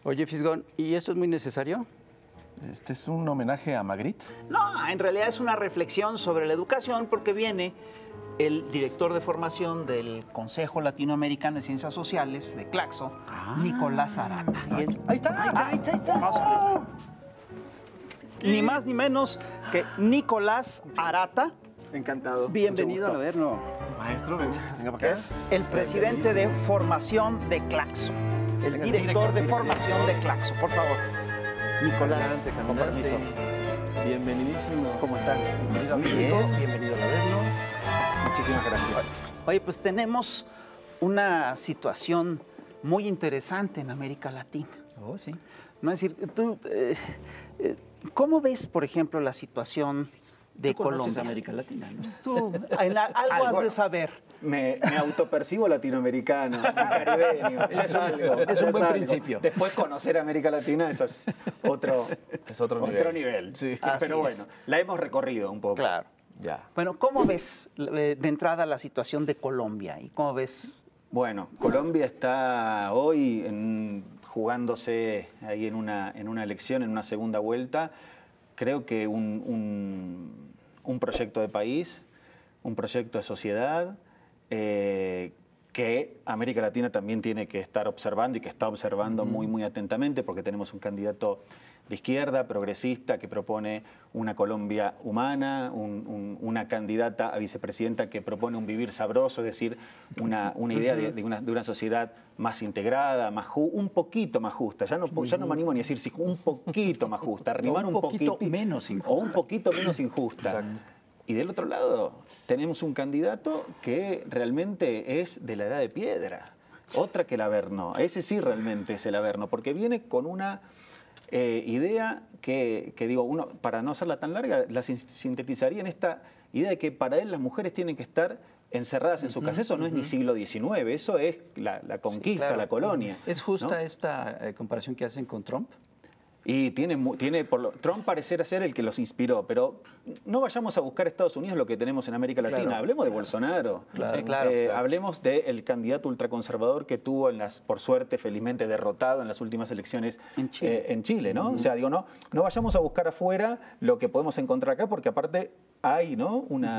Oye, Fisgón, ¿y esto es muy necesario? ¿Este es un homenaje a Magritte? No, en realidad es una reflexión sobre la educación porque viene el director de formación del Consejo Latinoamericano de Ciencias Sociales, de Claxo, Nicolás Arata. Ahí está. Ahí está. Vamos a ver. Ni más ni menos que Nicolás Arata, Encantado. Bienvenido al Averno. Maestro, venga para acá. es el presidente de formación de Claxo, el director de formación de Claxo. Por favor, Nicolás, Adelante, con comandante. permiso. Bienvenidísimo. ¿Cómo están? Bienvenido a México, bienvenido al Averno. Muchísimas gracias. Oye, pues tenemos una situación muy interesante en América Latina. Oh, sí. ¿No? Es decir, tú, ¿cómo ves, por ejemplo, la situación de Tú conoces Colombia? América Latina, ¿no? Tú, algo has de saber. Me autopercibo latinoamericano, caribeño. Ya es algo. Es un ya buen algo. principio. Después conocer América Latina, eso es otro nivel. Sí. Así Pero es. bueno, la hemos recorrido un poco. Claro. Ya. Bueno, ¿cómo ves de entrada la situación de Colombia? ¿Y cómo ves? Bueno, Colombia está hoy jugándose ahí en una elección, en una segunda vuelta. Creo que un proyecto de país, un proyecto de sociedad que América Latina también tiene que estar observando y que está observando muy, muy atentamente, porque tenemos un candidato de izquierda, progresista, que propone una Colombia humana, una candidata a vicepresidenta que propone un vivir sabroso, es decir, una idea de una sociedad más integrada, un poquito más justa. Ya no me animo ni a decir si un poquito más justa, arrimar Un poquito menos injusta. o un poquito menos injusta. Exacto. Y del otro lado tenemos un candidato que realmente es de la edad de piedra, otra que el Averno. Ese sí realmente es el Averno, porque viene con una idea que digo, uno, para no hacerla tan larga, la sintetizaría en esta idea de que para él las mujeres tienen que estar encerradas en su casa. Eso no es ni siglo XIX, eso es la conquista, claro. la colonia. ¿Es justa ¿no? esta comparación que hacen con Trump? Y Trump pareciera ser el que los inspiró, pero no vayamos a buscar Estados Unidos lo que tenemos en América Latina. Claro. Hablemos de Bolsonaro. Claro. Sí, claro. Hablemos del candidato ultraconservador que tuvo, por suerte, felizmente derrotado en las últimas elecciones En Chile. ¿no? O sea, digo, no vayamos a buscar afuera lo que podemos encontrar acá, porque aparte hay, ¿no?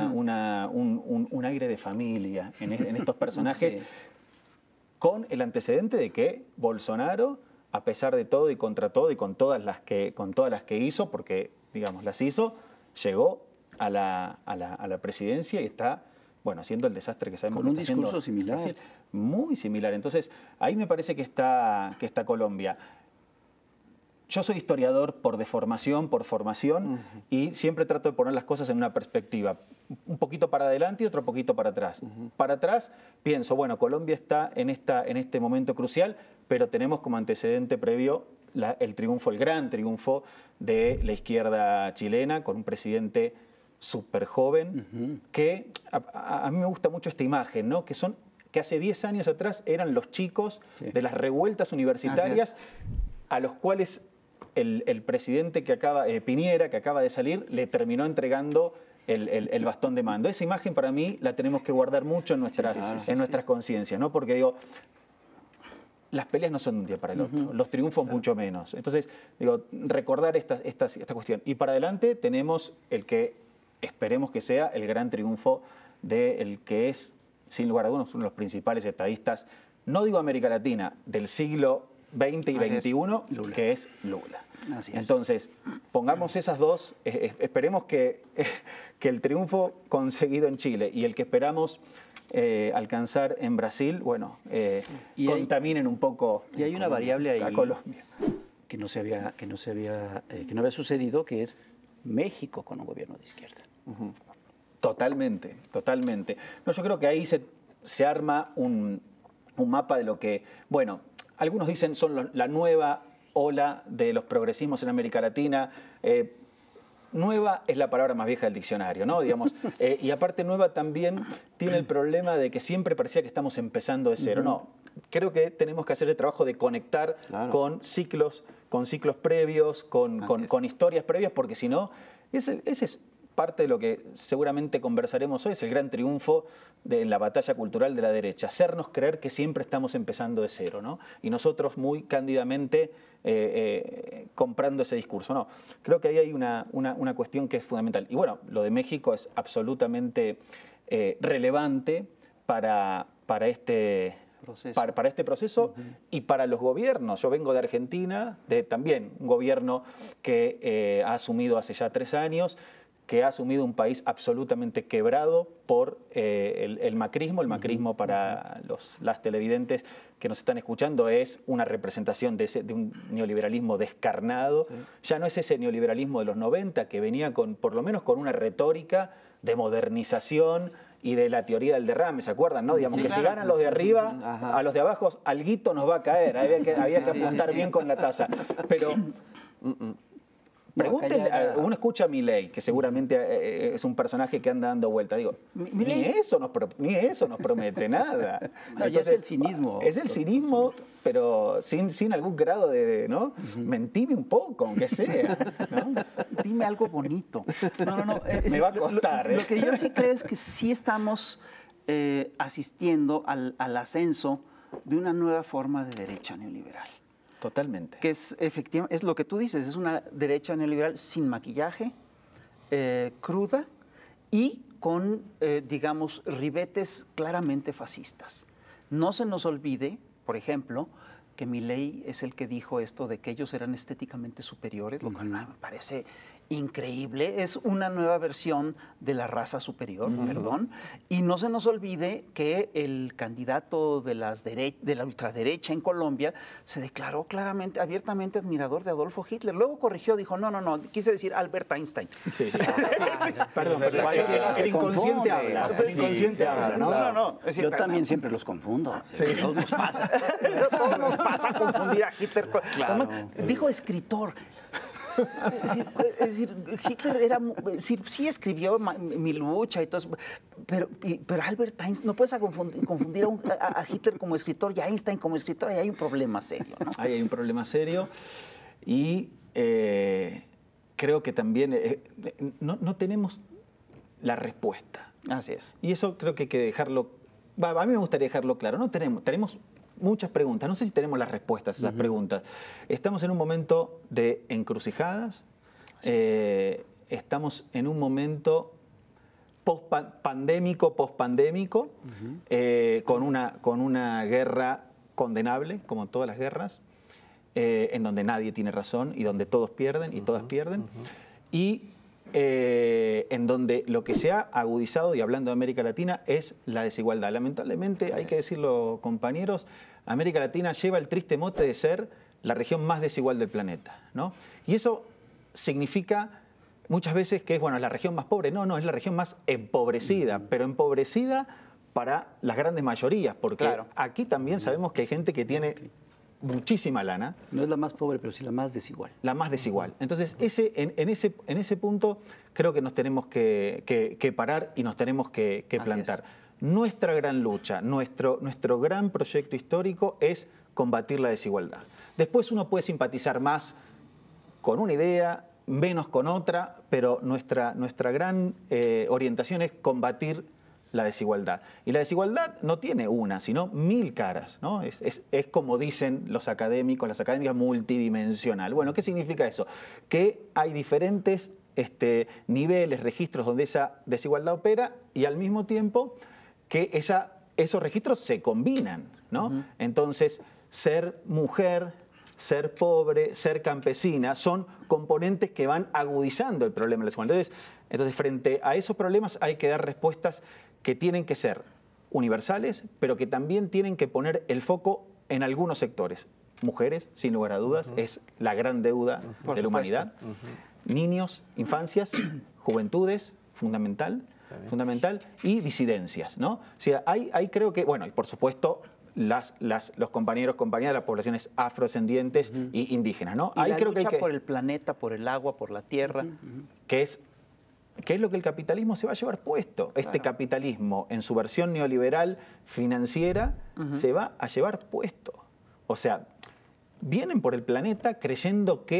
un aire de familia en estos personajes, Sí. con el antecedente de que Bolsonaro, a pesar de todo y contra todo y con todas las que hizo, porque digamos las hizo, llegó a la presidencia y está, bueno, haciendo el desastre que sabemos Con un que está haciendo discurso similar. Brasil. Muy similar. Entonces, ahí me parece que está Colombia. Yo soy historiador por formación, y siempre trato de poner las cosas en una perspectiva. Un poquito para adelante y otro poquito para atrás. Para atrás pienso, bueno, Colombia está en este momento crucial, pero tenemos como antecedente previo el gran triunfo de la izquierda chilena, con un presidente súper joven, que a mí me gusta mucho esta imagen, ¿no? Que hace 10 años atrás eran los chicos de las revueltas universitarias a los cuales el presidente Piñera, que acaba de salir, le terminó entregando el bastón de mando. Esa imagen para mí la tenemos que guardar mucho en nuestras conciencias, ¿no? Porque digo, las peleas no son de un día para el otro, los triunfos mucho menos. Entonces, digo, recordar esta cuestión. Y para adelante tenemos el que esperemos que sea el gran triunfo del que es, sin lugar a dudas, uno de los principales estadistas, no digo América Latina, del siglo XX y XXI, que es Lula. Así es. Entonces, pongamos esas dos, esperemos que el triunfo conseguido en Chile y el que esperamos alcanzar en Brasil, bueno, contaminen un poco Y hay una variable ahí a Colombia. que no había sucedido, que es México con un gobierno de izquierda. Totalmente, totalmente. No, yo creo que ahí se arma un mapa de lo que, bueno, algunos dicen son la nueva ola de los progresismos en América Latina. Nueva es la palabra más vieja del diccionario, ¿no? Digamos, y aparte nueva también tiene el problema de que siempre parecía que estamos empezando de cero. No, creo que tenemos que hacer el trabajo de conectar con ciclos previos, con historias previas, porque si no, ese es parte de lo que seguramente conversaremos hoy es el gran triunfo de la batalla cultural de la derecha, hacernos creer que siempre estamos empezando de cero, ¿no? Y nosotros muy cándidamente comprando ese discurso. No, creo que ahí hay una cuestión que es fundamental. Y bueno, lo de México es absolutamente relevante para este proceso y para los gobiernos. Yo vengo de Argentina, de también un gobierno que ha asumido hace ya 3 años, que ha asumido un país absolutamente quebrado por el macrismo. El macrismo, para las televidentes que nos están escuchando, es una representación de un neoliberalismo descarnado. Sí. Ya no es ese neoliberalismo de los 90 que venía por lo menos con una retórica de modernización y de la teoría del derrame, ¿se acuerdan? ¿No? Digamos, sí, que claro, si ganan los de arriba, a los de abajo alguito nos va a caer. Había que apuntar bien con la taza. Pero pregúntenle, uno escucha a Milei, que seguramente es un personaje que anda dando vueltas. Digo, ni eso nos promete nada. Entonces, es el cinismo. Es el cinismo, pero sin algún grado de, ¿no? Mentime un poco, aunque sea, ¿no? Dime algo bonito. No. Me va a costar. Lo que yo sí creo es que sí estamos asistiendo al ascenso de una nueva forma de derecha neoliberal. Totalmente. Que es efectivamente, es lo que tú dices, es una derecha neoliberal sin maquillaje, cruda y con, digamos, ribetes claramente fascistas. No se nos olvide, por ejemplo, que Milei es el que dijo esto de que ellos eran estéticamente superiores, lo cual me parece increíble. Es una nueva versión de la raza superior, perdón. Y no se nos olvide que el candidato de la ultraderecha en Colombia se declaró claramente, abiertamente admirador de Adolfo Hitler. Luego corrigió, dijo, no, quise decir Albert Einstein. Sí. Perdón, pero el inconsciente habla. El inconsciente habla, ¿no? No. Es decir, yo también siempre los confundo. Sí. Todos nos pasa. Todos nos pasa a confundir a Hitler. Claro. Dijo escritor. Es decir, Hitler era, sí escribió Mi lucha y todo eso, pero Albert Einstein, no puedes confundir a Hitler como escritor y a Einstein como escritor, y hay un problema serio, ¿no? Ahí hay un problema serio y creo que también no tenemos la respuesta. Así es. Y eso creo que hay que dejarlo, a mí me gustaría dejarlo claro, no tenemos muchas preguntas. No sé si tenemos las respuestas a esas preguntas. Estamos en un momento de encrucijadas. Estamos en un momento pospandémico, con una guerra condenable, como todas las guerras, en donde nadie tiene razón y donde todos pierden y todas pierden. Y en donde lo que se ha agudizado, y hablando de América Latina, es la desigualdad. Lamentablemente, hay que decirlo, compañeros, América Latina lleva el triste mote de ser la región más desigual del planeta, ¿no? Y eso significa muchas veces que es, bueno, la región más pobre. No, es la región más empobrecida, pero empobrecida para las grandes mayorías, porque aquí también sabemos que hay gente que tiene muchísima lana. No es la más pobre, pero sí la más desigual. La más desigual. Entonces, en ese punto creo que nos tenemos que parar y nos tenemos que plantar. Nuestra gran lucha, nuestro gran proyecto histórico es combatir la desigualdad. Después uno puede simpatizar más con una idea, menos con otra, pero nuestra gran orientación es combatir la desigualdad. Y la desigualdad no tiene una, sino 1000 caras, ¿no? Es como dicen los académicos, las académicas, multidimensional. Bueno, ¿qué significa eso? Que hay diferentes niveles, registros donde esa desigualdad opera y al mismo tiempo que esos registros se combinan, ¿no? Entonces, ser mujer, ser pobre, ser campesina, son componentes que van agudizando el problema de la desigualdad. Entonces, frente a esos problemas hay que dar respuestas que tienen que ser universales, pero que también tienen que poner el foco en algunos sectores. Mujeres, sin lugar a dudas, es la gran deuda de la humanidad. Niños, infancias, juventudes, fundamental, y disidencias, ¿no? O sea, ahí creo que, bueno, y por supuesto los compañeros, compañeras de las poblaciones afrodescendientes y indígenas, ¿no? Y ahí creo que por el planeta, por el agua, por la tierra. Que es lo que el capitalismo se va a llevar puesto. Este capitalismo, en su versión neoliberal financiera, se va a llevar puesto. O sea, vienen por el planeta creyendo que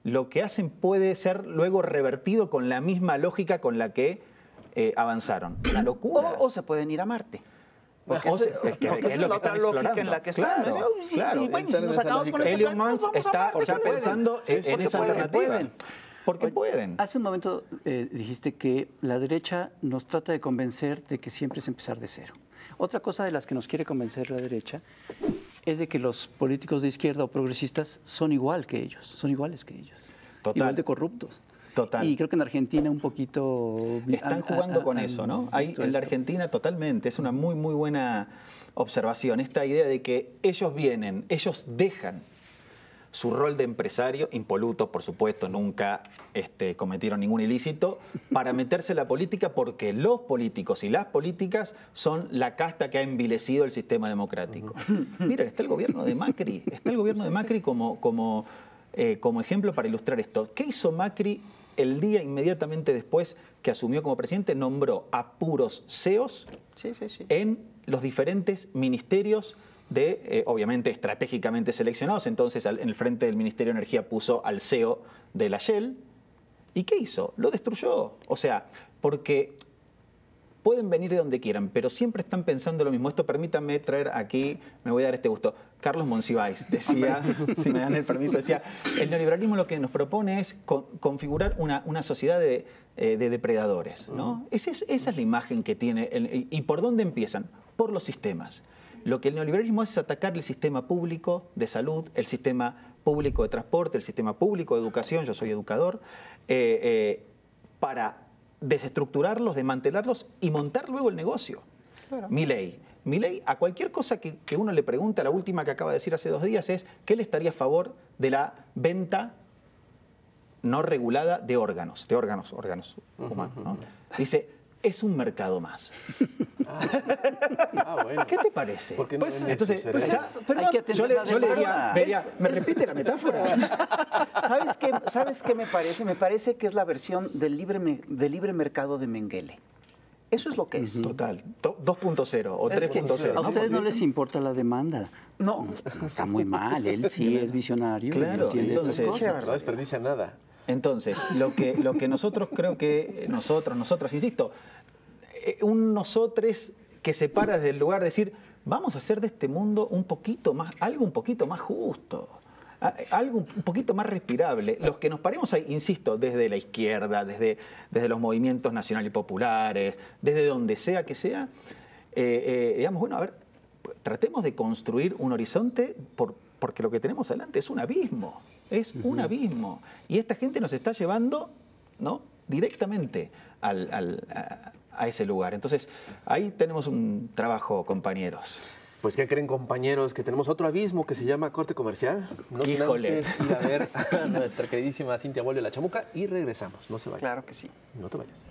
lo que hacen puede ser luego revertido con la misma lógica con la que avanzaron. Una locura. O se pueden ir a Marte. Porque O esa sea, es que porque es esa lo que la otra están lógica explorando. en la que están. Claro, Sí, claro. sí, bueno, y si Entran nos en esa acabamos con lógica. este Elon plan, pues Musk vamos a está Marte, ya porque pueden. pensando en Porque esa pueden, alternativa. pueden. Porque Oye, pueden. Hace un momento dijiste que la derecha nos trata de convencer de que siempre es empezar de cero. Otra cosa de las que nos quiere convencer la derecha es de que los políticos de izquierda o progresistas son iguales que ellos. Total. Igual de corruptos. Total. Y creo que en Argentina un poquito... Están jugando con eso, ¿no? Ahí en la Argentina totalmente, es una muy, muy buena observación. Esta idea de que ellos vienen, ellos dejan su rol de empresario, impolutos, por supuesto, nunca cometieron ningún ilícito, para meterse en la política porque los políticos y las políticas son la casta que ha envilecido el sistema democrático. Miren, está el gobierno de Macri, como ejemplo para ilustrar esto. ¿Qué hizo Macri el día inmediatamente después que asumió como presidente? Nombró a puros CEOs en los diferentes ministerios obviamente estratégicamente seleccionados. Entonces, en el frente del Ministerio de Energía puso al CEO de la Shell. ¿Y qué hizo? Lo destruyó. O sea, porque pueden venir de donde quieran, pero siempre están pensando lo mismo. Esto permítanme traer aquí, me voy a dar este gusto. Carlos Monsiváis decía, si me dan el permiso, decía, el neoliberalismo lo que nos propone es configurar una sociedad de depredadores, ¿no? Esa es la imagen que tiene. ¿Y por dónde empiezan? Por los sistemas. Lo que el neoliberalismo hace es atacar el sistema público de salud, el sistema público de transporte, el sistema público de educación, yo soy educador, para desestructurarlos, desmantelarlos y montar luego el negocio. Claro. Milei, a cualquier cosa que uno le pregunte, la última que acaba de decir hace 2 días es que él estaría a favor de la venta no regulada de órganos humanos, ¿no? Dice, es un mercado más. Bueno. ¿Qué te parece? ¿Por qué no ven entonces, eso, pues, perdón, hay que atender yo le la diría, ¿me repite la metáfora? ¿Sabes qué me parece? Me parece que es la versión del libre mercado de Mengele. Eso es lo que es. Total, 2.0 o Es que 3.0. A ustedes no les importa la demanda. No. Está muy mal. Él sí es visionario. Claro, entiende estas entonces, cosas. No desperdicia nada. Entonces, lo que nosotros creo que nosotras, insisto, un nosotres que se para desde el lugar de decir, vamos a hacer de este mundo algo un poquito más justo, algo un poquito más respirable. Los que nos paremos ahí, insisto, desde la izquierda, desde los movimientos nacionales y populares, desde donde sea que sea, digamos, bueno, a ver, tratemos de construir un horizonte porque lo que tenemos adelante es un abismo. Es un abismo. Y esta gente nos está llevando, ¿no?, directamente a ese lugar. Entonces, ahí tenemos un trabajo, compañeros. Pues, ¿qué creen, compañeros? Que tenemos otro abismo que se llama corte comercial. No sin Híjole. antes ir a ver a nuestra queridísima Cintia Bolle, la Chamuca, y regresamos. No se vayan. Claro que sí. No te vayas.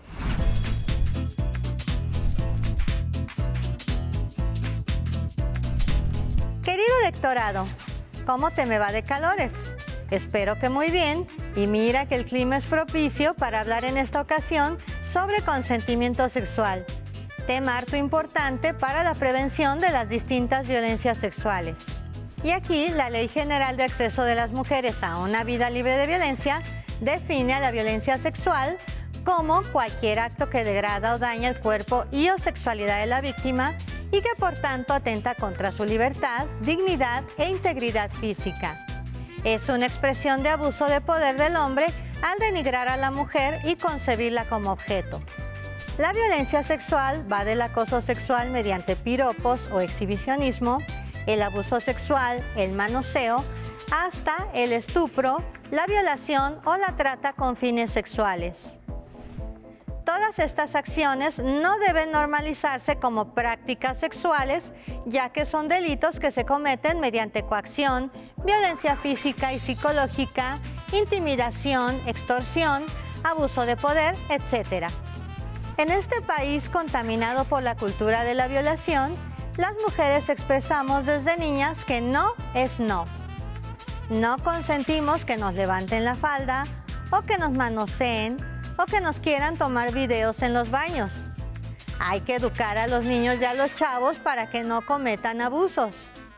Querido lectorado, ¿cómo te me va de calores? Espero que muy bien, y mira que el clima es propicio para hablar en esta ocasión sobre consentimiento sexual, tema harto importante para la prevención de las distintas violencias sexuales. Y aquí la Ley General de Acceso de las Mujeres a una Vida Libre de Violencia define a la violencia sexual como cualquier acto que degrada o daña el cuerpo y o sexualidad de la víctima y que por tanto atenta contra su libertad, dignidad e integridad física. Es una expresión de abuso de poder del hombre al denigrar a la mujer y concebirla como objeto. La violencia sexual va del acoso sexual mediante piropos o exhibicionismo, el abuso sexual, el manoseo, hasta el estupro, la violación o la trata con fines sexuales. Todas estas acciones no deben normalizarse como prácticas sexuales, ya que son delitos que se cometen mediante coacción, violencia física y psicológica, intimidación, extorsión, abuso de poder, etc. En este país contaminado por la cultura de la violación, las mujeres expresamos desde niñas que no es no. No consentimos que nos levanten la falda o que nos manoseen o que nos quieran tomar videos en los baños. Hay que educar a los niños y a los chavos para que no cometan abusos.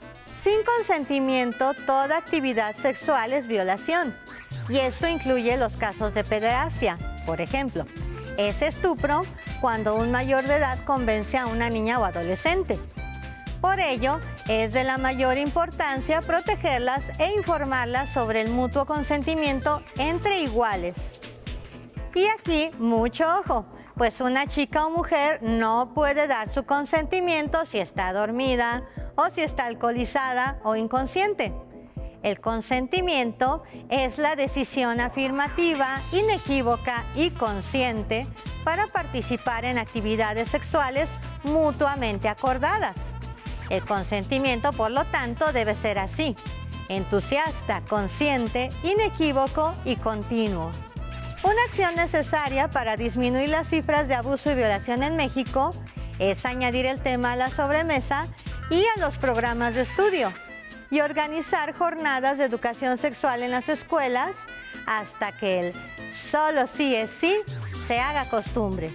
Sin consentimiento, toda actividad sexual es violación. Y esto incluye los casos de pederastia. Por ejemplo, es estupro cuando un mayor de edad convence a una niña o adolescente. Por ello, es de la mayor importancia protegerlas e informarlas sobre el mutuo consentimiento entre iguales. Y aquí, mucho ojo, pues una chica o mujer no puede dar su consentimiento si está dormida o si está alcoholizada o inconsciente. El consentimiento es la decisión afirmativa, inequívoca y consciente para participar en actividades sexuales mutuamente acordadas. El consentimiento, por lo tanto, debe ser así: entusiasta, consciente, inequívoco y continuo. Una acción necesaria para disminuir las cifras de abuso y violación en México es añadir el tema a la sobremesa y a los programas de estudio y organizar jornadas de educación sexual en las escuelas hasta que el solo sí es sí se haga costumbre.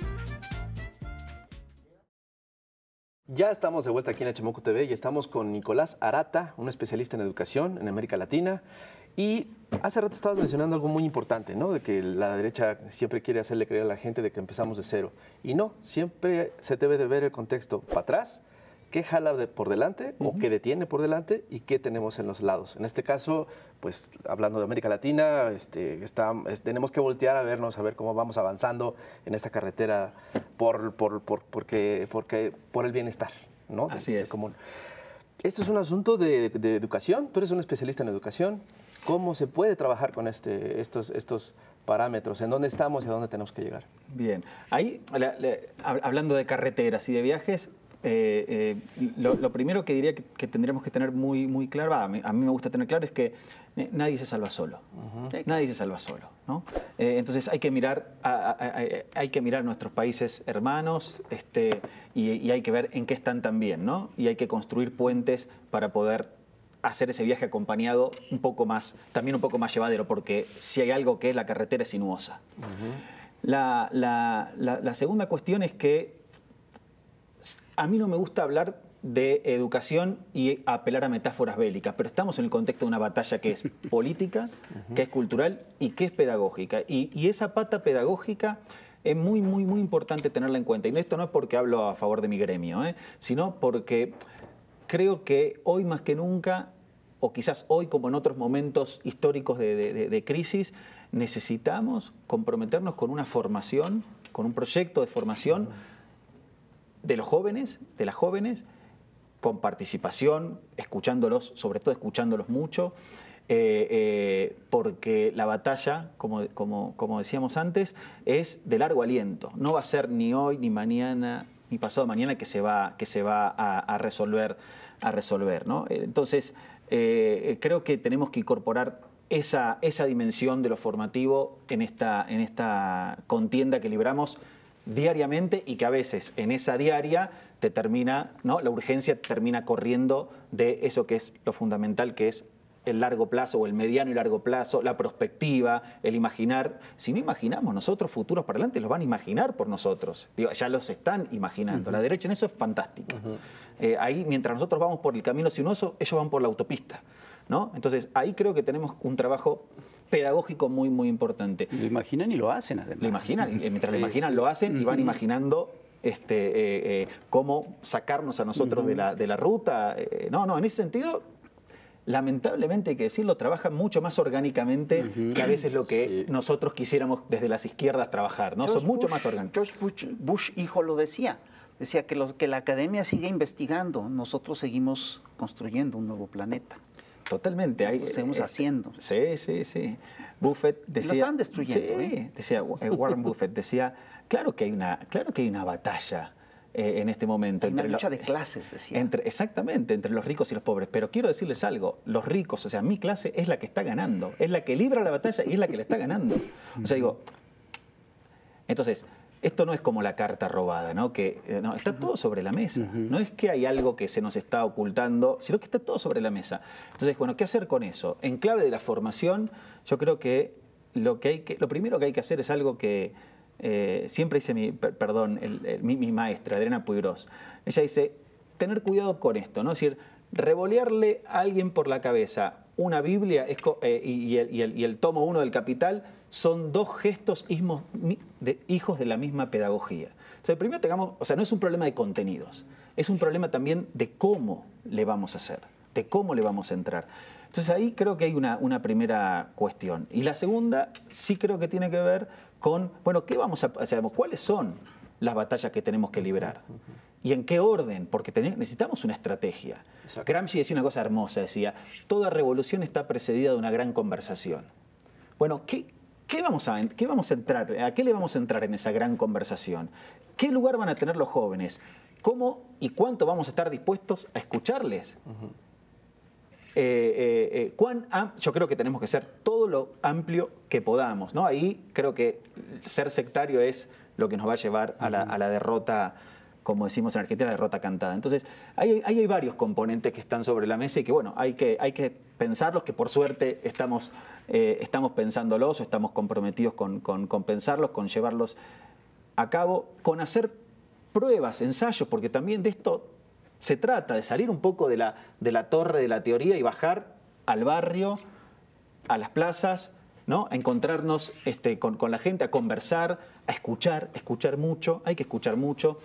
Ya estamos de vuelta aquí en HMOQ TV y estamos con Nicolás Arata, un especialista en educación en América Latina. Y hace rato estabas mencionando algo muy importante, ¿no? De que la derecha siempre quiere hacerle creer a la gente de que empezamos de cero. Y no, siempre se debe de ver el contexto para atrás, qué jala por delante o qué detiene por delante y qué tenemos en los lados. En este caso, pues hablando de América Latina, tenemos que voltear a vernos, a ver cómo vamos avanzando en esta carretera por el bienestar, ¿no? Así es. Común. Esto es un asunto de educación. Tú eres un especialista en educación. ¿Cómo se puede trabajar con estos parámetros? ¿En dónde estamos y a dónde tenemos que llegar? Bien. Ahí, hablando de carreteras y de viajes, lo primero que diría que tendríamos que tener muy claro, a mí me gusta tener claro, es que nadie se salva solo. Nadie se salva solo, ¿no? Entonces hay que mirar a nuestros países hermanos y hay que ver en qué están también, ¿no? Y hay que construir puentes para poder hacer ese viaje acompañado también un poco más llevadero, porque si hay algo que es la carretera es sinuosa. La segunda cuestión es que a mí no me gusta hablar de educación y apelar a metáforas bélicas, pero estamos en el contexto de una batalla que es política, que es cultural y que es pedagógica. Y esa pata pedagógica es muy importante tenerla en cuenta. Y esto no es porque hablo a favor de mi gremio, sino porque creo que hoy más que nunca, o quizás hoy como en otros momentos históricos de crisis, necesitamos comprometernos con una formación, con un proyecto de formación de los jóvenes, de las jóvenes, con participación, escuchándolos, sobre todo escuchándolos mucho, porque la batalla, como decíamos antes, es de largo aliento. No va a ser ni hoy, ni mañana, ni pasado mañana que se va a resolver, ¿no? Entonces, creo que tenemos que incorporar esa dimensión de lo formativo en esta contienda que libramos diariamente y que a veces en esa diaria te termina, ¿no? La urgencia termina corriendo de eso que es lo fundamental, que es el largo plazo o el mediano y largo plazo, la prospectiva, el imaginar. Si no imaginamos nosotros futuros para adelante, los van a imaginar por nosotros. Digo, ya los están imaginando. La derecha en eso es fantástica. Ahí, mientras nosotros vamos por el camino sinuoso, ellos van por la autopista, ¿no? Entonces, ahí creo que tenemos un trabajo pedagógico muy importante. Lo imaginan y lo hacen, además. Lo imaginan, y mientras lo imaginan, lo hacen y van imaginando cómo sacarnos a nosotros de la ruta. No, en ese sentido, lamentablemente hay que decirlo, trabajan mucho más orgánicamente que a veces lo que nosotros quisiéramos desde las izquierdas trabajar, ¿no? Son mucho más orgánicos. George Bush hijo lo decía que la academia sigue investigando, nosotros seguimos construyendo un nuevo planeta. Totalmente. Seguimos haciendo. Sí. Buffett decía... Lo están destruyendo. Sí, decía Warren Buffett, decía, claro que hay una batalla en este momento. Hay una lucha de clases, decía. Exactamente, entre los ricos y los pobres. Pero quiero decirles algo, los ricos, o sea, mi clase es la que está ganando, es la que libra la batalla y es la que la está ganando. O sea, digo, entonces... Esto no es como la carta robada, ¿no? No, está todo sobre la mesa. No es que hay algo que se nos está ocultando, sino que está todo sobre la mesa. Entonces, bueno, ¿qué hacer con eso? En clave de la formación, yo creo que lo primero que hay que hacer es algo que siempre dice mi maestra, Adriana Puigros. Ella dice, tener cuidado con esto, ¿no? Es decir, revolearle a alguien por la cabeza una Biblia y el tomo 1 del Capital son dos gestos hijos de la misma pedagogía. O sea, primero no es un problema de contenidos, es un problema también de cómo le vamos a hacer, de cómo le vamos a entrar. Entonces ahí creo que hay una primera cuestión. Y la segunda sí creo que tiene que ver con, bueno, ¿cuáles son las batallas que tenemos que librar? ¿Y en qué orden? Porque necesitamos una estrategia. Exacto. Gramsci decía una cosa hermosa, decía, toda revolución está precedida de una gran conversación. Bueno, ¿a qué le vamos a entrar en esa gran conversación? ¿Qué lugar van a tener los jóvenes? ¿Cómo y cuánto vamos a estar dispuestos a escucharles? Yo creo que tenemos que ser todo lo amplio que podamos, ¿no? Ahí creo que ser sectario es lo que nos va a llevar a la derrota, como decimos en Argentina, la derrota cantada. Entonces, ahí hay varios componentes que están sobre la mesa y que, bueno, hay que pensarlos, que por suerte estamos pensándolos o estamos comprometidos con pensarlos, con llevarlos a cabo, con hacer pruebas, ensayos, porque también de esto se trata, de salir un poco de la torre de la teoría y bajar al barrio, a las plazas, ¿no? A encontrarnos con la gente, a conversar, a escuchar mucho, hay que escuchar mucho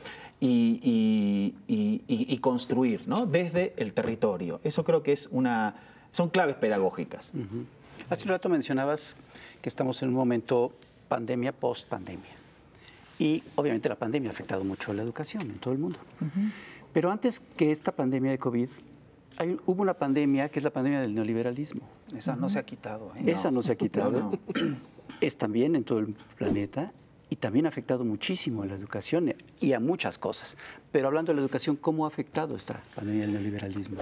y construir, ¿no? Desde el territorio. Eso creo que son claves pedagógicas. Uh-huh. Hace un rato mencionabas que estamos en un momento pandemia, post-pandemia. Y obviamente la pandemia ha afectado mucho a la educación en todo el mundo. Uh-huh. Pero antes que esta pandemia de COVID, hubo una pandemia que es la pandemia del neoliberalismo. Esa no se ha quitado. Esa no se ha quitado. No. Es también en todo el planeta y también ha afectado muchísimo a la educación y a muchas cosas. Pero hablando de la educación, ¿cómo ha afectado esta pandemia del neoliberalismo?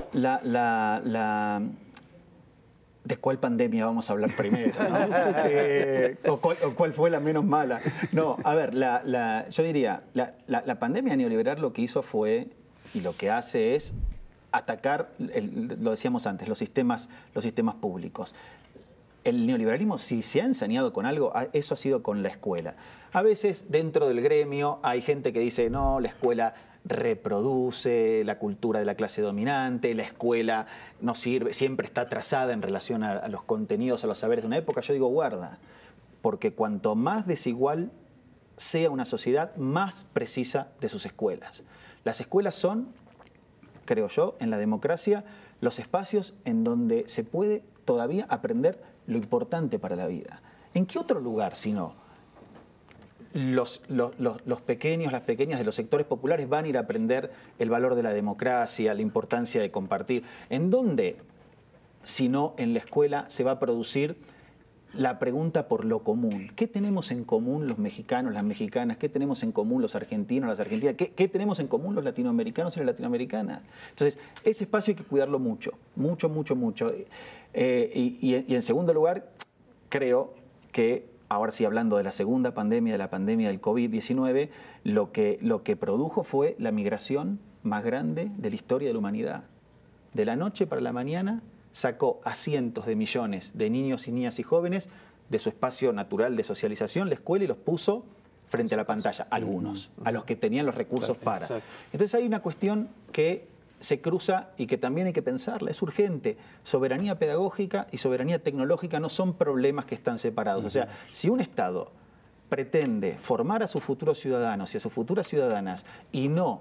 ¿De cuál pandemia vamos a hablar primero? ¿no? ¿O cuál fue la menos mala? No, a ver, yo diría, la pandemia neoliberal lo que hizo fue, y lo que hace es atacar, lo decíamos antes, los sistemas públicos. El neoliberalismo, si se ha ensañado con algo, eso ha sido con la escuela. A veces dentro del gremio hay gente que dice, no, la escuela reproduce la cultura de la clase dominante, la escuela no sirve, siempre está atrasada en relación a los contenidos, a los saberes de una época. Yo digo, guarda, porque cuanto más desigual sea una sociedad, más precisa de sus escuelas. Las escuelas son, creo yo, en la democracia, los espacios en donde se puede todavía aprender lo importante para la vida. ¿En qué otro lugar, si no? Los pequeños, las pequeñas de los sectores populares van a ir a aprender el valor de la democracia, la importancia de compartir. ¿En dónde, si no en la escuela, se va a producir la pregunta por lo común? ¿Qué tenemos en común los mexicanos, las mexicanas? ¿Qué tenemos en común los argentinos, las argentinas? ¿Qué tenemos en común los latinoamericanos y las latinoamericanas? Entonces, ese espacio hay que cuidarlo mucho, mucho, mucho, mucho. Y en segundo lugar, creo que ahora sí, hablando de la segunda pandemia, de la pandemia del COVID-19, lo que produjo fue la migración más grande de la historia de la humanidad. De la noche para la mañana sacó a cientos de millones de niños y niñas y jóvenes de su espacio natural de socialización, la escuela, y los puso frente a la pantalla, algunos, a los que tenían los recursos para. Entonces hay una cuestión que se cruza y que también hay que pensarla, es urgente. Soberanía pedagógica y soberanía tecnológica no son problemas que están separados. O sea, si un Estado pretende formar a sus futuros ciudadanos y a sus futuras ciudadanas y no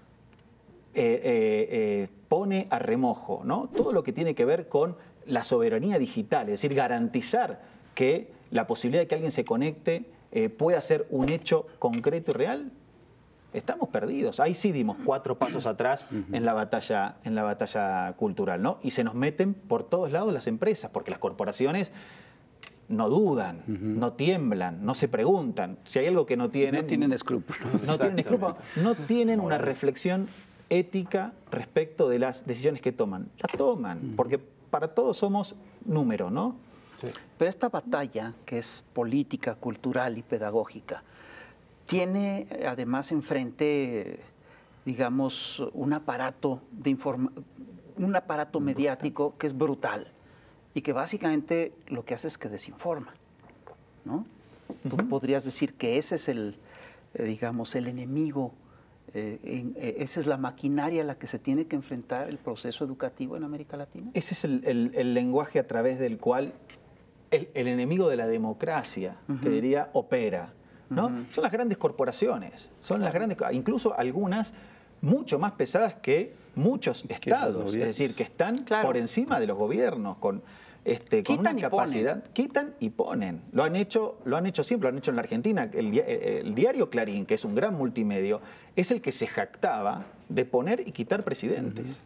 pone a remojo, ¿no?, todo lo que tiene que ver con la soberanía digital, es decir, garantizar que la posibilidad de que alguien se conecte pueda ser un hecho concreto y real, estamos perdidos. Ahí sí dimos 4 pasos atrás en la batalla cultural, ¿no? Y se nos meten por todos lados las empresas, porque las corporaciones no dudan, no tiemblan, no se preguntan. Si hay algo que no tienen... No tienen escrúpulos. No tienen escrúpulos. No tienen una reflexión ética respecto de las decisiones que toman. Las toman, porque para todos somos números, ¿no? Sí. Pero esta batalla, que es política, cultural y pedagógica, tiene además enfrente, digamos, un aparato mediático que es brutal y que básicamente lo que hace es que desinforma, ¿no? Tú podrías decir que ese es el enemigo ¿Esa es la maquinaria a la que se tiene que enfrentar el proceso educativo en América Latina? Ese es el lenguaje a través del cual el enemigo de la democracia, te diría, opera, ¿no? Son las grandes corporaciones, son las grandes, incluso algunas mucho más pesadas que muchos estados, es decir, que están por encima de los gobiernos, con una capacidad, quitan y ponen. Lo han hecho siempre, lo han hecho en la Argentina. El diario Clarín, que es un gran multimedio, es el que se jactaba de poner y quitar presidentes.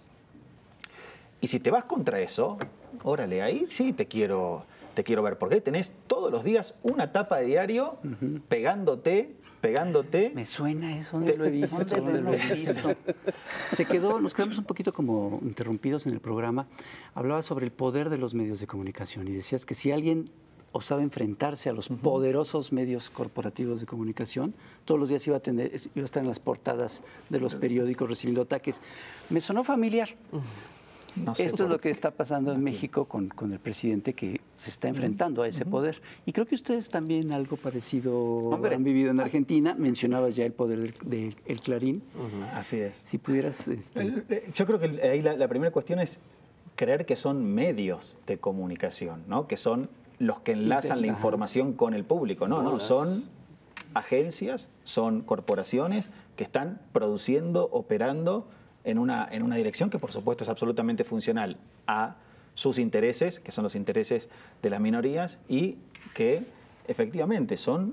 Y si te vas contra eso, órale, ahí sí te quiero ver, porque ahí tenés todos los días una tapa de diario pegándote. Me suena eso, ¿dónde lo he visto? ¿Dónde lo he visto? Nos quedamos un poquito como interrumpidos en el programa. Hablaba sobre el poder de los medios de comunicación y decías que si alguien osaba enfrentarse a los poderosos medios corporativos de comunicación, todos los días iba a estar en las portadas de los periódicos recibiendo ataques. Me sonó familiar. No sé. Esto es lo que está pasando en México con el presidente que se está enfrentando a ese poder. Y creo que ustedes también algo parecido han vivido en Argentina. Mencionabas ya el poder del Clarín. Así es. Si pudieras... Yo creo que ahí la primera cuestión es creer que son medios de comunicación, ¿no? Que son los que enlazan la información con el público. No, son agencias, son corporaciones que están produciendo, operando en una dirección que por supuesto es absolutamente funcional a sus intereses, que son los intereses de las minorías, y que efectivamente son,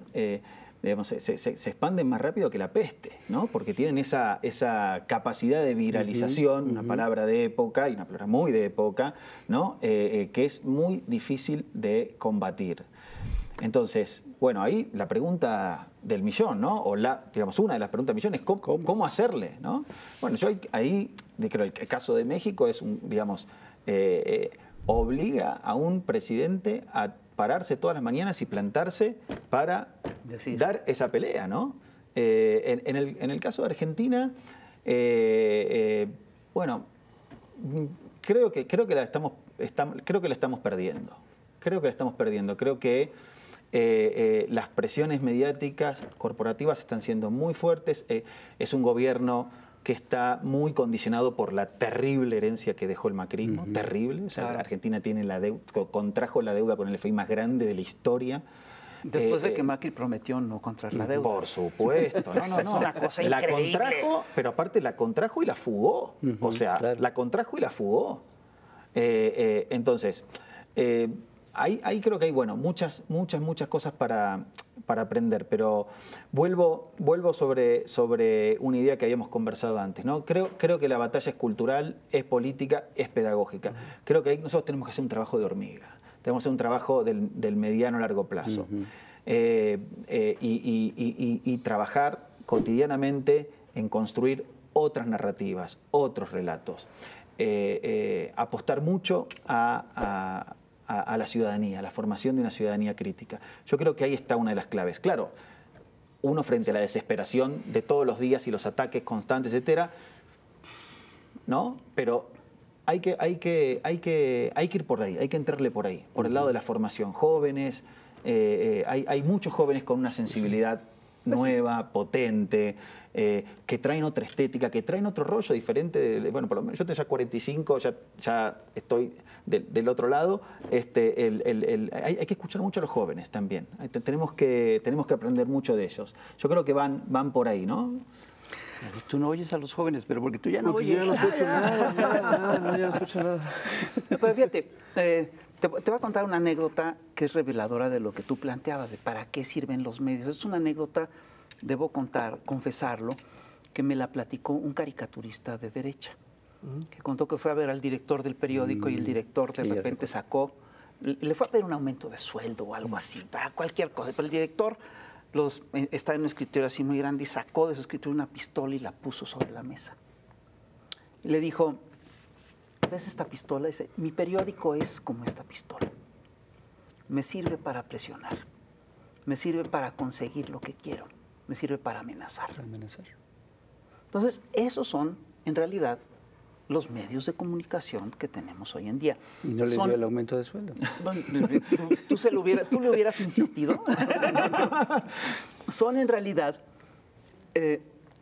se expanden más rápido que la peste, ¿no? Porque tienen esa capacidad de viralización, una palabra de época, y una palabra muy de época, ¿no? Que es muy difícil de combatir. Entonces, bueno, ahí la pregunta del millón, ¿no? O una de las preguntas del millón es ¿cómo hacerle, ¿no? Bueno, yo ahí creo que el caso de México es obliga a un presidente a pararse todas las mañanas y plantarse para dar esa pelea, ¿no? En el caso de Argentina, bueno, creo que la estamos perdiendo. Creo que las presiones mediáticas corporativas están siendo muy fuertes. Es un gobierno que está muy condicionado por la terrible herencia que dejó el macrismo, terrible. O sea, la Argentina contrajo la deuda con el FMI más grande de la historia. Después de que Macri prometió no contraer la deuda. Por supuesto. No. Es una cosa increíble. La contrajo, pero aparte la contrajo y la fugó. O sea, la contrajo y la fugó. Entonces, ahí creo que hay, bueno, muchas cosas para aprender, pero vuelvo sobre una idea que habíamos conversado antes, ¿no? Creo que la batalla es cultural, es política, es pedagógica. Creo que ahí nosotros tenemos que hacer un trabajo de hormiga, tenemos que hacer un trabajo del mediano a largo plazo y trabajar cotidianamente en construir otras narrativas, otros relatos. Apostar mucho a la ciudadanía, a la formación de una ciudadanía crítica. Yo creo que ahí está una de las claves. Claro, uno frente a la desesperación de todos los días y los ataques constantes, etcétera, ¿no? Pero hay que ir por ahí, hay que entrarle por ahí, por el lado de la formación. Jóvenes, hay muchos jóvenes con una sensibilidad nueva, potente, que traen otra estética, que traen otro rollo diferente. Bueno, por lo menos yo tengo ya 45, ya estoy del otro lado. Hay que escuchar mucho a los jóvenes también. Tenemos que aprender mucho de ellos. Yo creo que van por ahí, ¿no? Tú no oyes a los jóvenes, pero porque tú ya no oyes. Yo no escucho nada, ya no escucho nada. Pero fíjate, te voy a contar una anécdota que es reveladora de lo que tú planteabas, de para qué sirven los medios. Es una anécdota, debo confesarlo, que me la platicó un caricaturista de derecha, que contó que fue a ver al director del periódico y el director de repente le fue a pedir un aumento de sueldo o algo así, para cualquier cosa. Pero el director estaba en un escritorio así muy grande y sacó de su escritorio una pistola y la puso sobre la mesa. Y le dijo, ¿ves esta pistola? Dice, mi periódico es como esta pistola. Me sirve para presionar, me sirve para conseguir lo que quiero, me sirve para amenazar. Entonces, esos son, en realidad, los medios de comunicación que tenemos hoy en día. Y no le dio el aumento de sueldo. ¿Tú le hubieras insistido? Son, en realidad,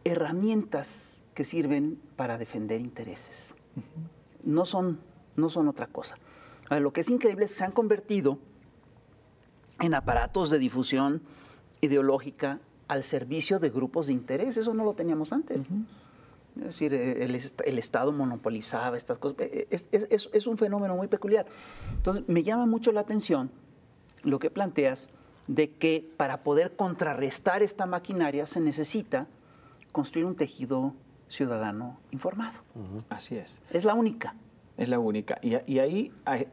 herramientas que sirven para defender intereses. No son otra cosa. Lo que es increíble es que se han convertido en aparatos de difusión ideológica al servicio de grupos de interés. Eso no lo teníamos antes. Es decir, el Estado monopolizaba estas cosas. Es un fenómeno muy peculiar. Entonces, me llama mucho la atención lo que planteas de que para poder contrarrestar esta maquinaria se necesita construir un tejido ciudadano informado. Así es. Es la única. Es la única. Y ahí,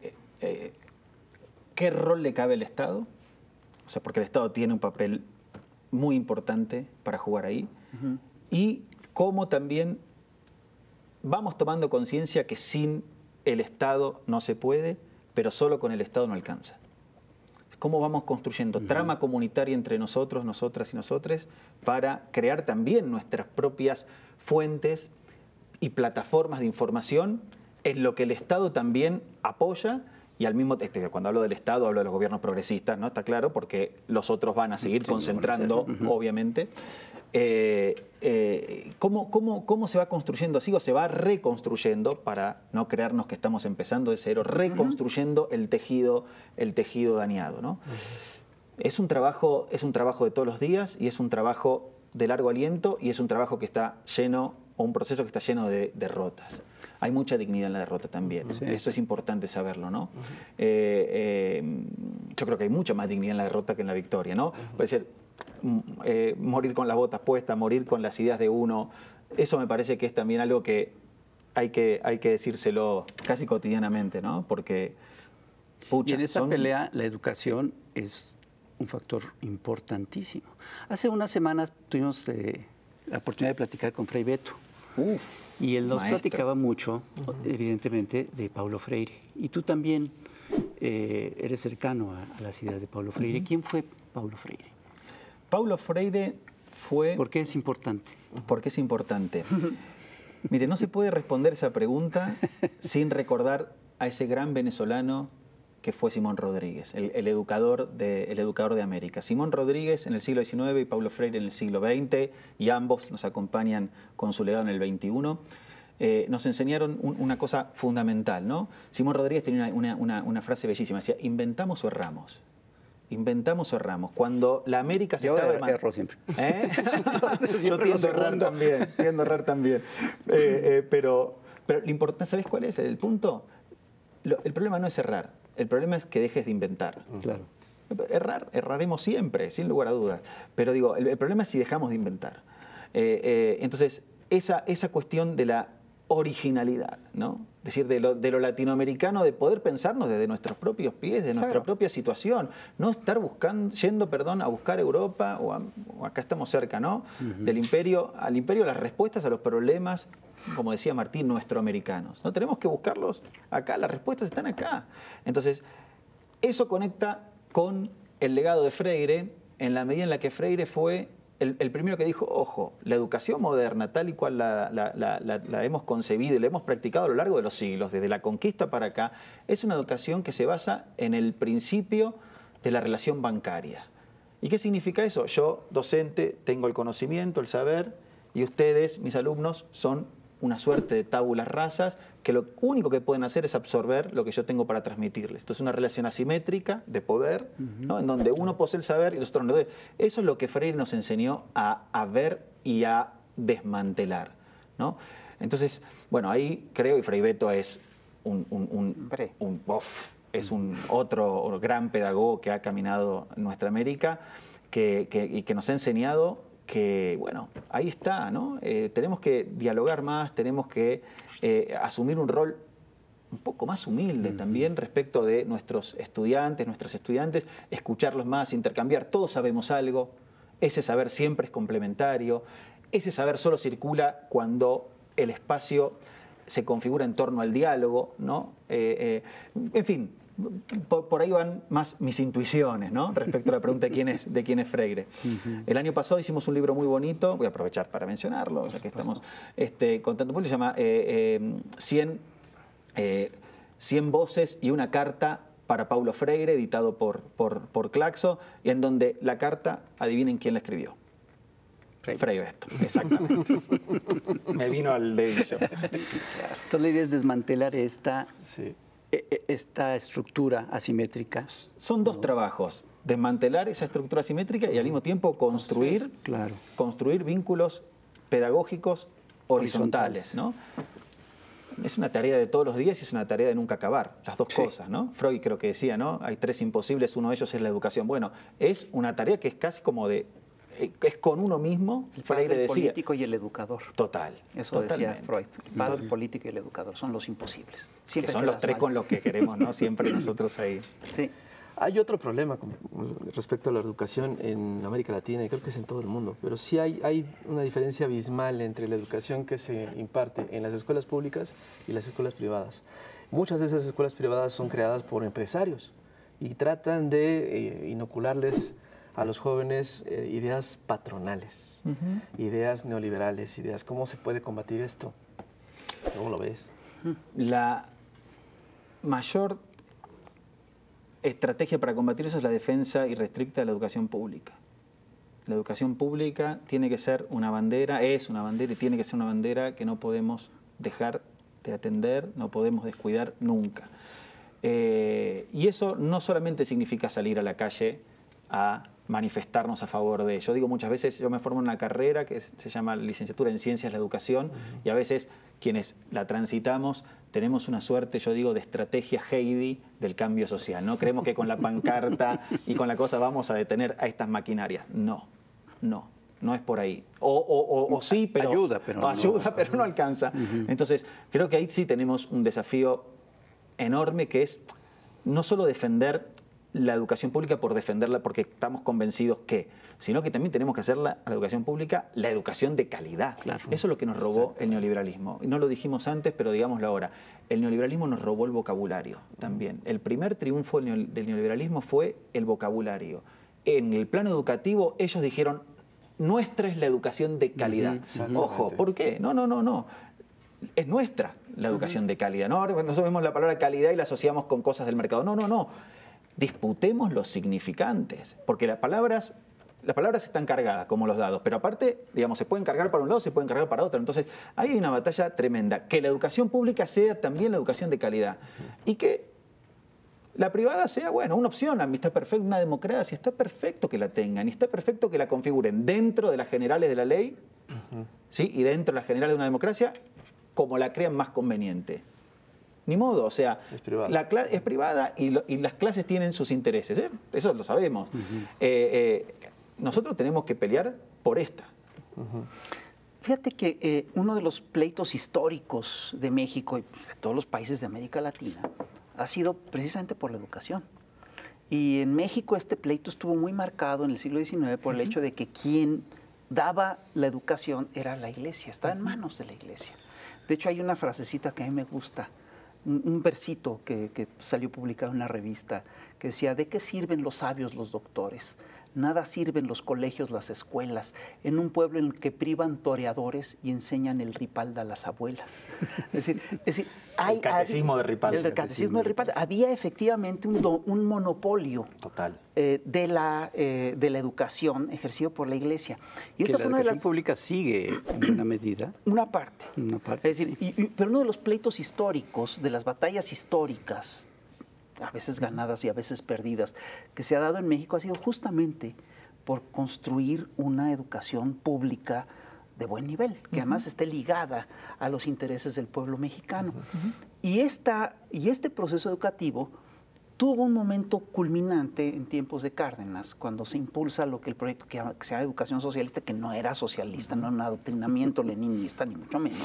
¿qué rol le cabe al Estado? O sea, porque el Estado tiene un papel muy importante para jugar ahí. Y cómo también vamos tomando conciencia que sin el Estado no se puede, pero solo con el Estado no alcanza. Cómo vamos construyendo trama comunitaria entre nosotros, nosotras y nosotres, para crear también nuestras propias fuentes y plataformas de información en lo que el Estado también apoya. Y al mismo tiempo, cuando hablo del Estado, hablo de los gobiernos progresistas, ¿no? Está claro, porque los otros van a seguir concentrando, obviamente. ¿Cómo se va construyendo así o se va reconstruyendo, para no creernos que estamos empezando de cero, reconstruyendo el tejido dañado, ¿no? Es un trabajo de todos los días y es un trabajo de largo aliento y es un trabajo que está lleno, o un proceso que está lleno de derrotas. Hay mucha dignidad en la derrota también. Sí. Eso es importante saberlo, ¿no? Yo creo que hay mucha más dignidad en la derrota que en la victoria, ¿no? Puede ser morir con las botas puestas, morir con las ideas de uno. Eso me parece que es también algo que hay que decírselo casi cotidianamente, ¿no? Porque, pucha, y en esa pelea la educación es un factor importantísimo. Hace unas semanas tuvimos la oportunidad de platicar con Fray Beto. Y él nos platicaba mucho, evidentemente, de Paulo Freire. Y tú también eres cercano a las ideas de Paulo Freire. ¿Quién fue Paulo Freire? Paulo Freire fue... ¿Por qué es importante? ¿Por qué es importante? Mire, no se puede responder esa pregunta sin recordar a ese gran venezolano que fue Simón Rodríguez, el educador de América. Simón Rodríguez en el siglo XIX y Paulo Freire en el siglo XX, y ambos nos acompañan con su legado en el XXI, nos enseñaron una cosa fundamental, ¿no? Simón Rodríguez tenía una frase bellísima, decía, inventamos o erramos. Inventamos o erramos. Cuando la América se estaba... Yo erro siempre. Yo tiendo a errar también. Pero lo importante, ¿sabes cuál es el punto? El problema no es errar. El problema es que dejes de inventar. Claro. Erraremos siempre, sin lugar a dudas. Pero digo, el problema es si dejamos de inventar. Entonces, esa cuestión de la originalidad, ¿no? Es decir, de lo latinoamericano, de poder pensarnos desde nuestros propios pies, de nuestra propia situación. No estar yendo a buscar Europa, o acá estamos cerca, ¿no? Del imperio al imperio, las respuestas a los problemas, como decía Martín, nuestroamericanos. No tenemos que buscarlos acá, las respuestas están acá. Entonces, eso conecta con el legado de Freire, en la medida en la que Freire fue el primero que dijo, ojo, la educación moderna, tal y cual la hemos concebido y la hemos practicado a lo largo de los siglos, desde la conquista para acá, es una educación que se basa en el principio de la relación bancaria. ¿Y qué significa eso? Yo, docente, tengo el conocimiento, el saber, y ustedes, mis alumnos, son una suerte de tábulas rasas que lo único que pueden hacer es absorber lo que yo tengo para transmitirles. Esto es una relación asimétrica de poder, ¿no? En donde uno posee el saber y los otros no. Eso es lo que Freire nos enseñó a ver y a desmantelar, ¿no? Entonces, bueno, ahí creo, y Fray Beto es es un otro gran pedagogo que ha caminado en nuestra América y que nos ha enseñado que, bueno, ahí está, ¿no? Tenemos que dialogar más, tenemos que asumir un rol un poco más humilde también respecto de nuestros estudiantes, nuestras estudiantes, escucharlos más, intercambiar. Todos sabemos algo, ese saber siempre es complementario, ese saber solo circula cuando el espacio se configura en torno al diálogo, ¿no? En fin, por ahí van más mis intuiciones, ¿no? Respecto a la pregunta de quién es Freire. El año pasado hicimos un libro muy bonito, voy a aprovechar para mencionarlo, ya que estamos contando un poco, se llama 100 voces y una carta para Paulo Freire, editado por Claxo, y en donde la carta, adivinen quién la escribió. Freybeto, exactamente. Me vino al dedillo. Entonces la idea es desmantelar esta estructura asimétrica. Son dos trabajos: desmantelar esa estructura asimétrica y al mismo tiempo construir, construir vínculos pedagógicos horizontales, ¿no? Es una tarea de todos los días y es una tarea de nunca acabar, las dos cosas, ¿no? Freud creo que decía, ¿no? Hay tres imposibles, uno de ellos es la educación. Bueno, es una tarea que es casi como de... es con uno mismo, Freire decía. El político y el educador. Total. Eso decía Freud. El padre, el político y el educador son los imposibles. Siempre que son los tres con los que queremos, ¿no? Siempre nosotros ahí. Sí. Hay otro problema respecto a la educación en América Latina, y creo que es en todo el mundo, pero sí hay una diferencia abismal entre la educación que se imparte en las escuelas públicas y las escuelas privadas. Muchas de esas escuelas privadas son creadas por empresarios y tratan de inocularles a los jóvenes ideas patronales, ideas neoliberales, ideas. ¿Cómo se puede combatir esto? ¿Cómo lo ves? La mayor estrategia para combatir eso es la defensa irrestricta de la educación pública. La educación pública tiene que ser una bandera, es una bandera y tiene que ser una bandera que no podemos dejar de atender, no podemos descuidar nunca. Y eso no solamente significa salir a la calle a manifestarnos a favor de. Yo digo muchas veces, yo me formo en una carrera que se llama licenciatura en Ciencias de la Educación y a veces quienes la transitamos tenemos una suerte, yo digo, de estrategia Heidi del cambio social, ¿no? Creemos que con la pancarta y con la cosa vamos a detener a estas maquinarias. No es por ahí. O sí, pero ayuda, pero no alcanza. Entonces, creo que ahí sí tenemos un desafío enorme que es no solo defender la educación pública por defenderla porque estamos convencidos sino que también tenemos que hacer la educación pública la educación de calidad. Claro. Eso es lo que nos robó el neoliberalismo. Y no lo dijimos antes, pero digámoslo ahora. El neoliberalismo nos robó el vocabulario también. El primer triunfo del neoliberalismo fue el vocabulario. En el plano educativo ellos dijeron, nuestra es la educación de calidad. Ojo, ¿por qué? No. Es nuestra la educación de calidad. No, nosotros vemos la palabra calidad y la asociamos con cosas del mercado. No. Disputemos los significantes, porque las palabras están cargadas como los dados, pero aparte, digamos, se pueden cargar para un lado, se pueden cargar para otro. Entonces, ahí hay una batalla tremenda. Que la educación pública sea también la educación de calidad y que la privada sea, bueno, una opción. A mí está perfecto, una democracia, está perfecto que la tengan y está perfecto que la configuren dentro de las generales de la ley, ¿sí? Y dentro de las generales de una democracia, como la crean más conveniente. Ni modo, o sea, es privada y las clases tienen sus intereses, ¿eh? Eso lo sabemos. Nosotros tenemos que pelear por esta. Fíjate que uno de los pleitos históricos de México y de todos los países de América Latina ha sido precisamente por la educación. Y en México este pleito estuvo muy marcado en el siglo XIX por el hecho de que quien daba la educación era la iglesia, estaba en manos de la iglesia. De hecho, hay una frasecita que a mí me gusta, un versito que salió publicado en una revista que decía, ¿de qué sirven los sabios los doctores? Nada sirven los colegios, las escuelas, en un pueblo en el que privan toreadores y enseñan el Ripalda a las abuelas. Es decir el catecismo de Ripalda. El catecismo de Ripalda. Había efectivamente un monopolio total de la educación ejercido por la Iglesia. Y esta fue una de las públicas sigue en una medida. Una parte. Es decir, sí. Pero uno de los pleitos históricos, de las batallas históricas, a veces ganadas y a veces perdidas, que se ha dado en México ha sido justamente por construir una educación pública de buen nivel, que además esté ligada a los intereses del pueblo mexicano. Y este proceso educativo tuvo un momento culminante en tiempos de Cárdenas, cuando se impulsa lo que el proyecto que se llama educación socialista, que no era socialista, no era un adoctrinamiento leninista, ni mucho menos.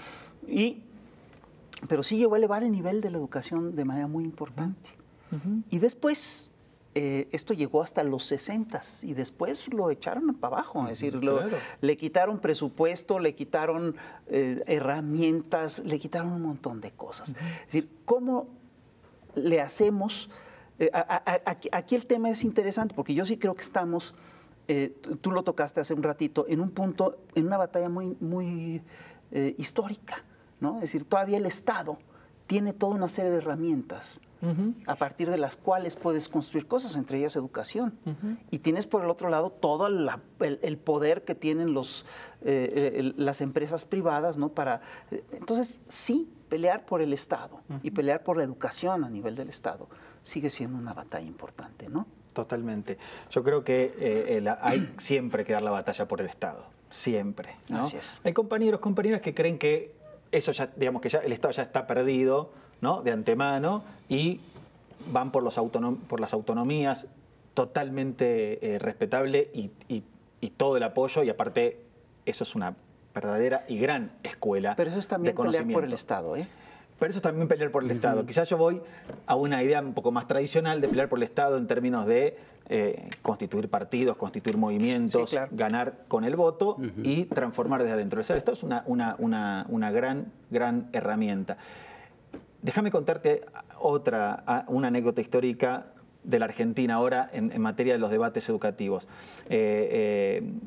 Pero sí llegó a elevar el nivel de la educación de manera muy importante. Y después, esto llegó hasta los 60s y después lo echaron para abajo. Es decir, le quitaron presupuesto, le quitaron herramientas, le quitaron un montón de cosas. Es decir, ¿cómo le hacemos? Aquí el tema es interesante porque yo sí creo que estamos, tú lo tocaste hace un ratito, en un punto, en una batalla muy histórica, ¿no? Es decir, todavía el Estado tiene toda una serie de herramientas a partir de las cuales puedes construir cosas, entre ellas educación. Y tienes por el otro lado todo el poder que tienen las empresas privadas, ¿no? Entonces, sí, pelear por el Estado y pelear por la educación a nivel del Estado sigue siendo una batalla importante, ¿no? Totalmente. Yo creo que hay siempre que dar la batalla por el Estado. Siempre, ¿no? Así es. Hay compañeros, compañeras que creen que eso ya, digamos que ya el Estado ya está perdido, ¿no? De antemano, y van por las autonomías, totalmente respetable, y todo el apoyo, y aparte eso es una verdadera y gran escuela Pero eso es también de conocimiento. pelear por el Estado, ¿eh? Pero eso es también pelear por el Estado. Quizás yo voy a una idea un poco más tradicional de pelear por el Estado en términos de constituir partidos, constituir movimientos, Sí, claro. ganar con el voto y transformar desde adentro. El Estado es una gran herramienta. Déjame contarte una anécdota histórica de la Argentina ahora en materia de los debates educativos. En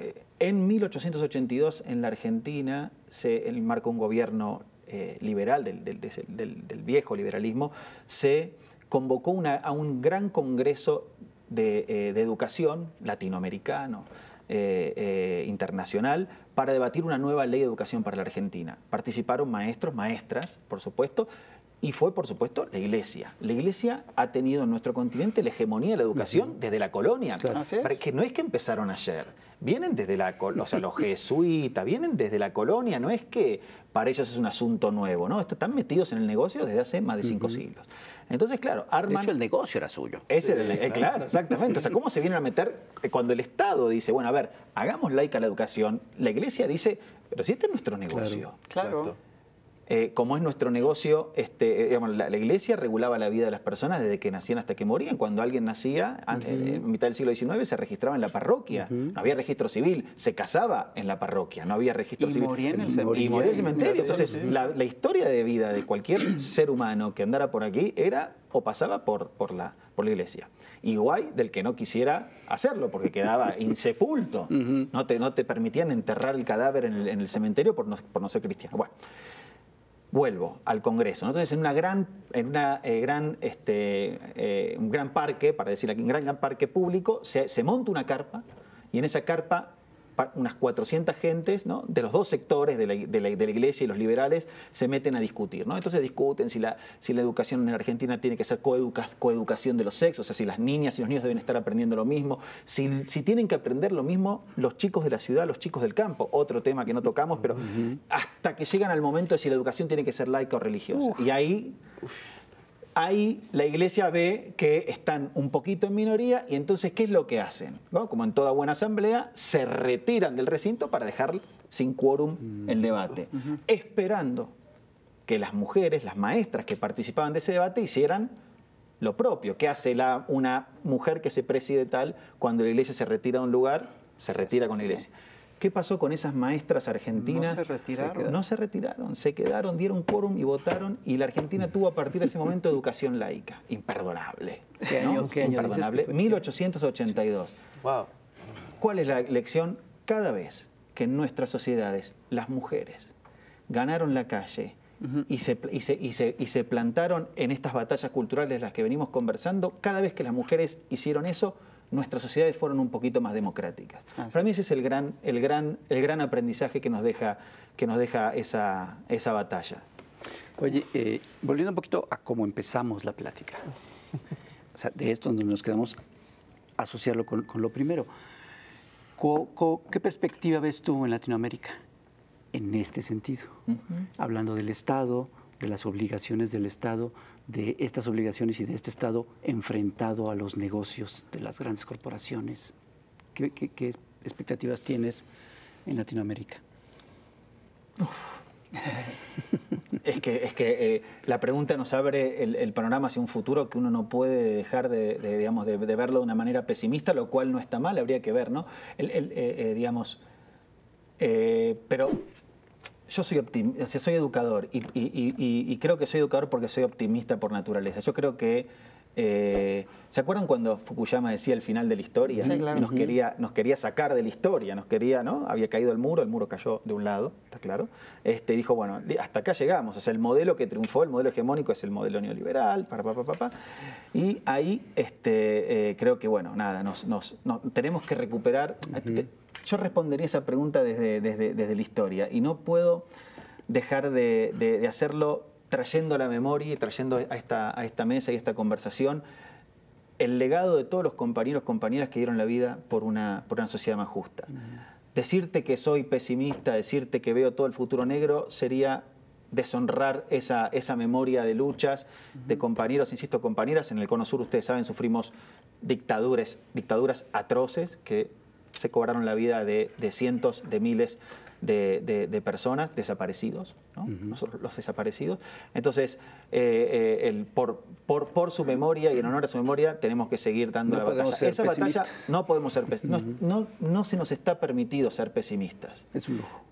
1882 en la Argentina se marcó un gobierno liberal, del viejo liberalismo, se convocó a un gran congreso de educación latinoamericano, internacional, para debatir una nueva ley de educación para la Argentina. Participaron maestros, maestras, por supuesto, y fue, por supuesto, la Iglesia. La Iglesia ha tenido en nuestro continente la hegemonía de la educación desde la colonia. Claro. Así es. Que no es que empezaron ayer, vienen desde los jesuitas, vienen desde la colonia, no es que para ellos es un asunto nuevo, ¿no? Están metidos en el negocio desde hace más de 5 siglos. Entonces, claro, arman... De hecho, el negocio era suyo. Claro, exactamente. O sea, ¿cómo se vienen a meter cuando el Estado dice, bueno, a ver, hagamos laica la educación? La Iglesia dice, pero si este es nuestro negocio. Claro. Exacto. Como es nuestro negocio, digamos, la Iglesia regulaba la vida de las personas desde que nacían hasta que morían. Cuando alguien nacía, en mitad del siglo XIX, se registraba en la parroquia. No había registro civil. Se casaba en la parroquia. No había registro civil. Moría en el cementerio. Y moría en el cementerio. Entonces, la historia de vida de cualquier ser humano que andara por aquí era o pasaba por la Iglesia. Y guay del que no quisiera hacerlo, porque quedaba insepulto. No te permitían enterrar el cadáver en el cementerio por no ser cristiano. Bueno. Vuelvo al Congreso. Entonces, en un gran parque, para decir aquí, un gran parque público, se monta una carpa, y en esa carpa unas 400 gentes, ¿no?, de los dos sectores de la Iglesia y los liberales se meten a discutir, ¿no? Entonces discuten si la educación en Argentina tiene que ser coeducación de los sexos, o sea, si las niñas y los niños deben estar aprendiendo lo mismo, si tienen que aprender lo mismo los chicos de la ciudad, los chicos del campo, otro tema que no tocamos, pero hasta que llegan al momento de si la educación tiene que ser laica o religiosa. Y ahí la Iglesia ve que están un poquito en minoría, y entonces, ¿qué es lo que hacen? ¿No? Como en toda buena asamblea, se retiran del recinto para dejar sin quórum el debate, esperando que las mujeres, las maestras que participaban de ese debate, hicieran lo propio. ¿Qué hace una mujer que se preside tal cuando la Iglesia se retira de un lugar? Se retira con la Iglesia. ¿Qué pasó con esas maestras argentinas? No se retiraron. No se retiraron, se quedaron, dieron quórum y votaron, y la Argentina tuvo a partir de ese momento educación laica. Imperdonable. ¿Qué año Imperdonable. dices que fue? 1882. Wow. ¿Cuál es la lección? Cada vez que en nuestras sociedades las mujeres ganaron la calle y se plantaron en estas batallas culturales de las que venimos conversando, cada vez que las mujeres hicieron eso, nuestras sociedades fueron un poquito más democráticas. Para mí ese es el gran aprendizaje que nos deja esa batalla. Oye, volviendo un poquito a cómo empezamos la plática, o sea, de esto donde nos quedamos, asociarlo con lo primero. ¿Qué perspectiva ves tú en Latinoamérica en este sentido? Hablando del Estado, de las obligaciones del Estado, de estas obligaciones y de este Estado enfrentado a los negocios de las grandes corporaciones. ¿Qué expectativas tienes en Latinoamérica? Es que la pregunta nos abre el panorama hacia un futuro que uno no puede dejar de verlo de una manera pesimista, lo cual no está mal, habría que ver, ¿no? Pero yo soy educador y creo que soy educador porque soy optimista por naturaleza. Yo creo que ¿Se acuerdan cuando Fukuyama decía el final de la historia? Sí, claro. Nos quería sacar de la historia, ¿no? Había caído el muro cayó de un lado, está claro. Dijo, bueno, hasta acá llegamos. O sea, el modelo que triunfó, el modelo hegemónico es el modelo neoliberal, y ahí creo que, bueno, nada, tenemos que recuperar. Yo respondería esa pregunta desde la historia y no puedo dejar de hacerlo trayendo a la memoria y trayendo a esta mesa y a esta conversación el legado de todos los compañeros, compañeras que dieron la vida por una sociedad más justa. Decirte que soy pesimista, decirte que veo todo el futuro negro, sería deshonrar esa memoria de luchas de compañeros, insisto, compañeras. En el Cono Sur, ustedes saben, sufrimos dictaduras atroces que se cobraron la vida de cientos de miles de personas desaparecidos, ¿no? Nosotros, los desaparecidos. Entonces, por su memoria y en honor a su memoria, tenemos que seguir dando la batalla. Esa batalla no podemos ser pesimistas. No se nos está permitido ser pesimistas. Es un lujo.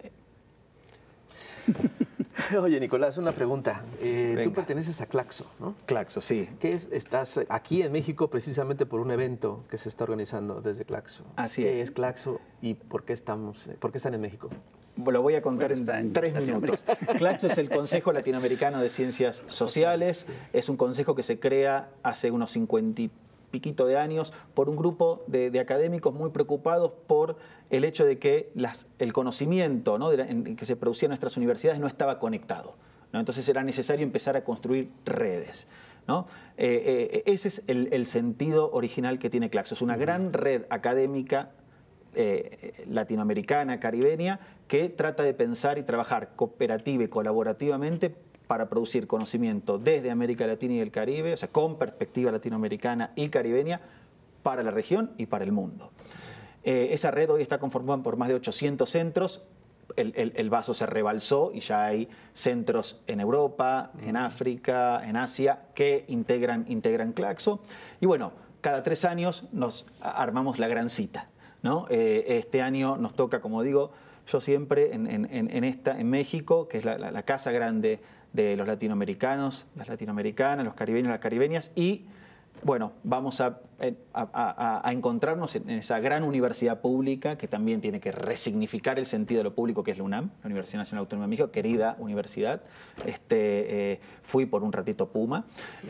Oye, Nicolás, una pregunta. Tú perteneces a Claxo, ¿no? Claxo, sí. Estás aquí en México precisamente por un evento que se está organizando desde Claxo. Así ¿Qué es Claxo y por qué están en México? Lo voy a contar en 3 minutos. Claxo es el Consejo Latinoamericano de Ciencias Sociales. Es un consejo que se crea hace unos 50 y piquito de años por un grupo de académicos muy preocupados por el hecho de que el conocimiento, ¿no?, que se producía en nuestras universidades no estaba conectado, ¿no? Entonces era necesario empezar a construir redes, ¿no? Ese es el sentido original que tiene Claxo. Es una gran red académica latinoamericana, caribeña, que trata de pensar y trabajar cooperativa y colaborativamente para producir conocimiento desde América Latina y el Caribe, o sea, con perspectiva latinoamericana y caribeña, para la región y para el mundo. Esa red hoy está conformada por más de 800 centros. El vaso se rebalsó y ya hay centros en Europa, en África, en Asia, que integran Claxo. Y bueno, cada 3 años nos armamos la gran cita, ¿no? Este año nos toca, como digo yo siempre, en México, que es la casa grande de los latinoamericanos, las latinoamericanas, los caribeños, las caribeñas, y bueno, vamos a encontrarnos en esa gran universidad pública que también tiene que resignificar el sentido de lo público, que es la UNAM, la Universidad Nacional Autónoma de México, querida universidad. Fui por un ratito Puma.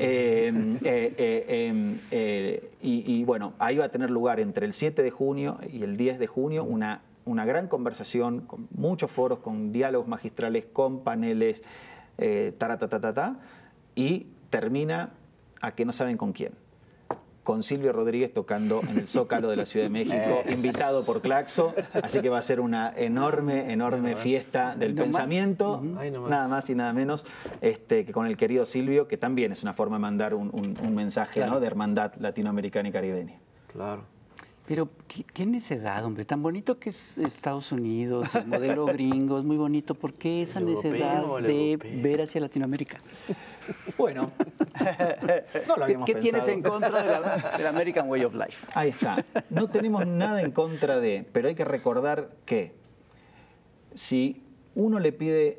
Y bueno, ahí va a tener lugar entre el 7 de junio y el 10 de junio una gran conversación, con muchos foros, con diálogos magistrales, con paneles, y termina a que no saben con quién. Con Silvio Rodríguez tocando en el Zócalo de la Ciudad de México, invitado por Claxo, así que va a ser una enorme fiesta del pensamiento, nada más y nada menos, que con el querido Silvio, que también es una forma de mandar un mensaje, claro, ¿no?, de hermandad latinoamericana y caribeña. Claro. Pero qué necedad, hombre, tan bonito que es Estados Unidos, el modelo gringo, es muy bonito. ¿Por qué esa necedad de ver hacia Latinoamérica? Bueno, no lo habíamos ¿Qué pensado. tienes en contra del American Way of Life? Ahí está. No tenemos nada en contra de, pero hay que recordar que si uno le pide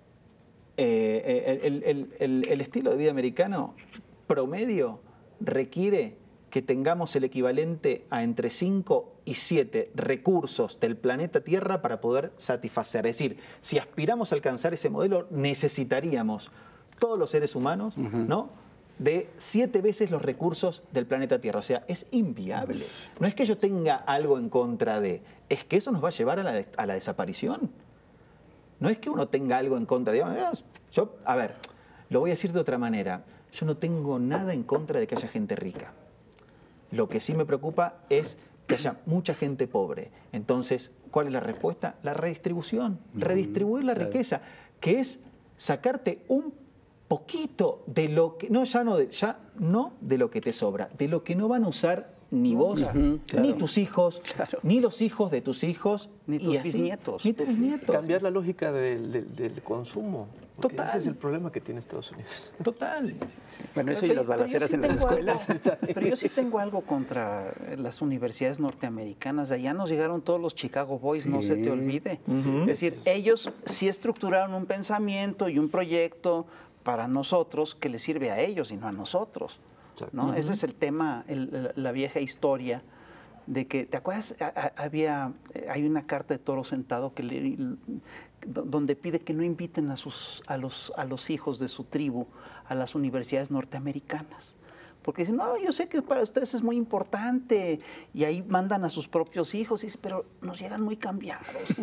el estilo de vida americano promedio requiere que tengamos el equivalente a entre 5 y 7 recursos del planeta Tierra para poder satisfacer. Es decir, si aspiramos a alcanzar ese modelo, necesitaríamos todos los seres humanos, ¿no?, de 7 veces los recursos del planeta Tierra. O sea, es inviable. No es que yo tenga algo en contra de, es que eso nos va a llevar a la desaparición. No es que uno tenga algo en contra de, a ver, lo voy a decir de otra manera. Yo no tengo nada en contra de que haya gente rica. Lo que sí me preocupa es que haya mucha gente pobre. Entonces, ¿cuál es la respuesta? La redistribución. Redistribuir la riqueza, que es sacarte un poquito de lo que, no de lo que te sobra, de lo que no van a usar ni vos, ni tus hijos, ni los hijos de tus hijos, ni tus bisnietos. Ni tus bisnietos. Cambiar la lógica del consumo. Total. Ese es el problema que tiene Estados Unidos. Total. Bueno, eso y las balaceras en las escuelas. Pero yo sí tengo algo contra las universidades norteamericanas. De allá nos llegaron todos los Chicago Boys, no se te olvide. Es decir, ellos sí estructuraron un pensamiento y un proyecto para nosotros que les sirve a ellos y no a nosotros. O ¿no? Ese es el tema, la vieja historia de que, ¿te acuerdas? Hay una carta de Toro Sentado donde pide que no inviten a los hijos de su tribu a las universidades norteamericanas. Porque dicen, no, yo sé que para ustedes es muy importante. Y ahí mandan a sus propios hijos y dicen, pero nos llegan muy cambiados.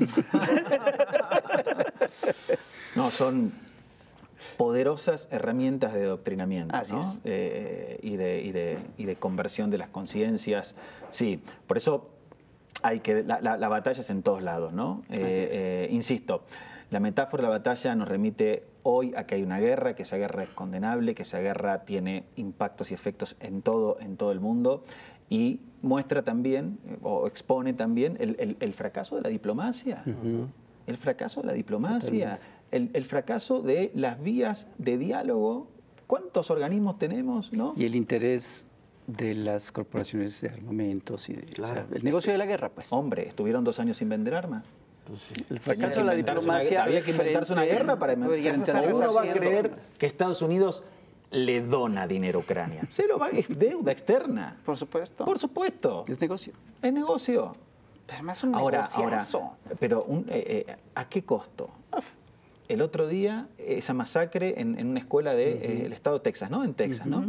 No, son poderosas herramientas de adoctrinamiento, Así ¿no? es. Y de conversión de las conciencias. Sí, por eso la batalla es en todos lados, ¿no? Insisto, la metáfora de la batalla nos remite hoy a que hay una guerra, que esa guerra es condenable, que esa guerra tiene impactos y efectos en todo el mundo, y muestra también, o expone también, el fracaso de la diplomacia. El fracaso de la diplomacia, el fracaso de las vías de diálogo. ¿Cuántos organismos tenemos, no? Y el interés de las corporaciones de armamentos y Claro. o sea, el negocio de la guerra, pues. Hombre, estuvieron 2 años sin vender armas. El fracaso de la diplomacia. Había que inventarse una guerra para Pero ya se está ¿Cómo uno va a resarciendo. creer que Estados Unidos le dona dinero a Ucrania? Es deuda externa. Por supuesto. Por supuesto. Es negocio. Es negocio. Además es un Ahora, negociazo. pero ¿a qué costo? El otro día, esa masacre en una escuela del estado de Texas, ¿no? En Texas, ¿no?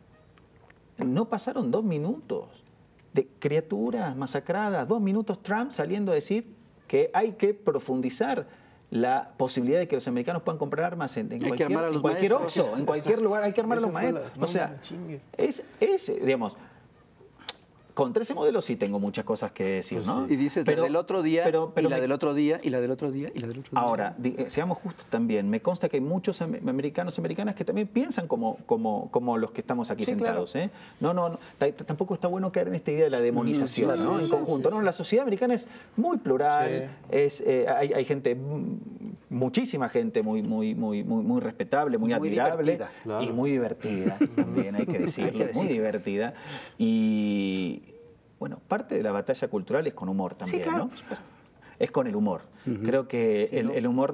No pasaron 2 minutos de criaturas masacradas, 2 minutos Trump saliendo a decir que hay que profundizar la posibilidad de que los americanos puedan comprar armas en cualquier Oxxo, en cualquier lugar, hay que armar a los maestros. O sea, digamos, contra ese modelo sí tengo muchas cosas que decir, ¿no? Y dices la del otro día, y la del otro día, y la del otro día, y la del otro día. Ahora, seamos justos también. Me consta que hay muchos americanos y americanas que también piensan como los que estamos aquí sentados. Claro. No, tampoco está bueno caer en esta idea de la demonización, Claro, ¿no? En conjunto. No, la sociedad americana es muy plural. Hay gente, muchísima gente muy respetable, muy admirable divertida. Claro. y muy divertida también, hay que decirlo. Muy divertida. Y bueno, parte de la batalla cultural es con humor también, claro, ¿no? por supuesto. Es con el humor. Creo que el humor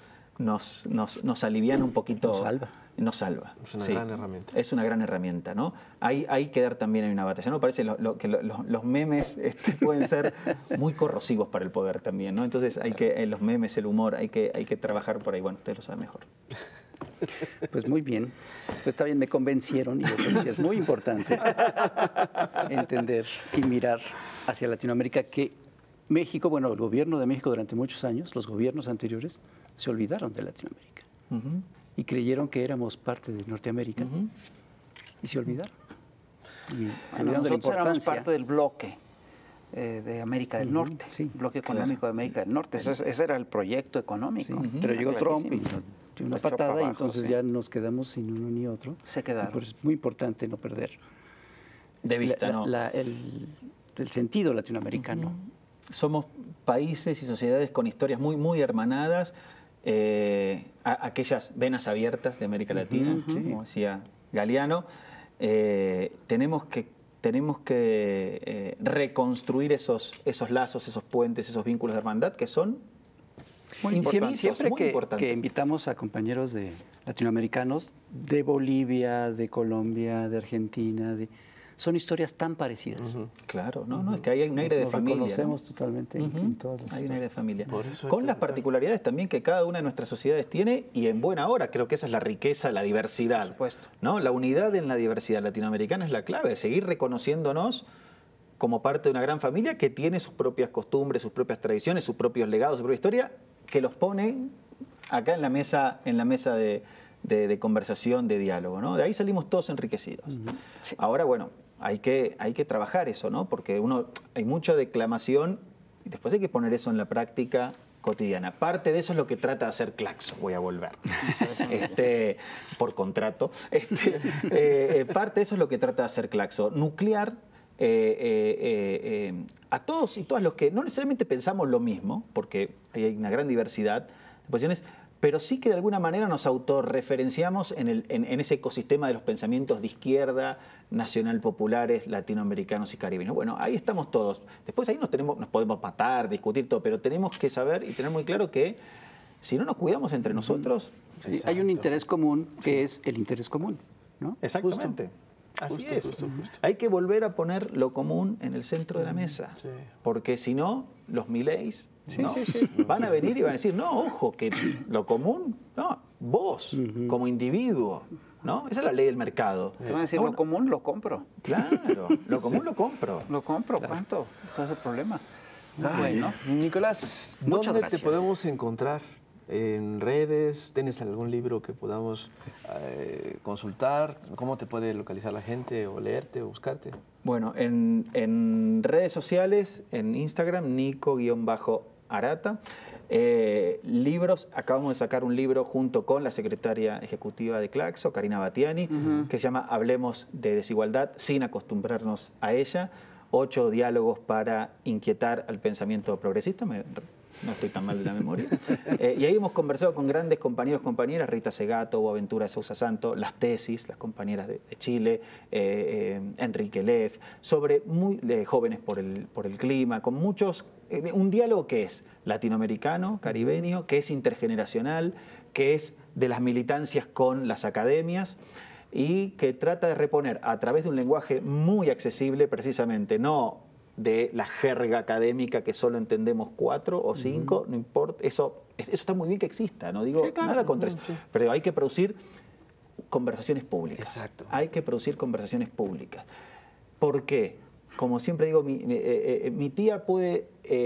nos aliviana un poquito. Nos salva. Es una gran herramienta. Es una gran herramienta, ¿no? Hay que dar también en una batalla. ¿No? Parece que los memes pueden ser muy corrosivos para el poder también, ¿no? Entonces los memes, el humor, hay que trabajar por ahí. Bueno, usted lo sabe mejor. Pues muy bien. Pues está bien, me convencieron y eso sí es muy importante entender y mirar hacia Latinoamérica que México, bueno, el gobierno de México durante muchos años, los gobiernos anteriores, se olvidaron de Latinoamérica y creyeron que éramos parte de Norteamérica y se olvidaron. Y se olvidaron de la Nosotros éramos importancia. parte del bloque de América del Norte, sí, bloque económico de América del Norte. Ese era el proyecto económico. Sí, pero llegó Trump y Clarísimo. nos dio una Lo echó patada para y abajo, entonces sí. ya nos quedamos sin uno ni otro. Se quedaron. Por eso es muy importante no perder De vista, ¿no? el sentido latinoamericano. Somos países y sociedades con historias muy hermanadas, aquellas venas abiertas de América Latina, como decía Galeano. Tenemos que reconstruir esos lazos, esos puentes, esos vínculos de hermandad que son muy importantes. Siempre muy que importantes. invitamos a compañeros de latinoamericanos, de Bolivia, de Colombia, de Argentina, son historias tan parecidas. Claro, no, es que hay un aire de Nos familia. reconocemos totalmente en todas las Hay un aire de historias. familia. Por eso hay Con que las educar. particularidades también que cada una de nuestras sociedades tiene y en buena hora. Creo que esa es la riqueza, la diversidad. Por supuesto. ¿No? La unidad en la diversidad latinoamericana es la clave, seguir reconociéndonos como parte de una gran familia que tiene sus propias costumbres, sus propias tradiciones, sus propios legados, su propia historia, que los ponen acá en la mesa de conversación, de diálogo, ¿no? De ahí salimos todos enriquecidos. Sí. Ahora, bueno, hay que trabajar eso, ¿no? Porque hay mucha declamación y después hay que poner eso en la práctica cotidiana. Parte de eso es lo que trata de hacer Claxo. Voy a volver. Por contrato. Parte de eso es lo que trata de hacer Claxo. Nuclear a todos y todas los que no necesariamente pensamos lo mismo, porque hay una gran diversidad de posiciones, pero sí que de alguna manera nos autorreferenciamos en ese ecosistema de los pensamientos de izquierda, nacional populares, latinoamericanos y caribeños. Bueno, ahí estamos todos. Después ahí nos podemos matar, discutir todo, pero tenemos que saber y tener muy claro que si no nos cuidamos entre nosotros... Sí, hay un interés común que es el interés común, ¿no? Exactamente. Justo. Así Justo, es. justo. Hay que volver a poner lo común en el centro de la mesa. Sí. Porque si no, los Mileis ¿no? sí. van a venir y van a decir, no, ojo, que lo común, no, vos, como individuo, ¿no? Esa es la ley del mercado. Te van a decir, No, lo común lo compro. Claro, lo común lo compro. Lo compro, ¿cuánto? ¿Cuál es el problema? Ay, Bueno, Nicolás, Muchas ¿dónde gracias. te podemos encontrar? ¿En redes? ¿Tienes algún libro que podamos consultar? ¿Cómo te puede localizar la gente o leerte o buscarte? Bueno, en redes sociales, en Instagram, Nico_Arata. Libros, acabamos de sacar un libro junto con la secretaria ejecutiva de Claxo, Karina Batiani, que se llama Hablemos de desigualdad sin acostumbrarnos a ella. 8 diálogos para inquietar al pensamiento progresista. No estoy tan mal de la memoria. Y ahí hemos conversado con grandes compañeros, compañeras, Rita Segato, Boaventura Sousa Santo, las tesis, las compañeras de Chile, Enrique Leff, sobre jóvenes por el clima, con muchos, un diálogo que es latinoamericano, caribeño, que es intergeneracional, que es de las militancias con las academias, y que trata de reponer a través de un lenguaje muy accesible, precisamente, no de la jerga académica que solo entendemos 4 o 5, no importa, eso está muy bien que exista, no digo nada contra eso, pero hay que producir conversaciones públicas. Exacto. Hay que producir conversaciones públicas. ¿Por qué? Como siempre digo, mi tía puede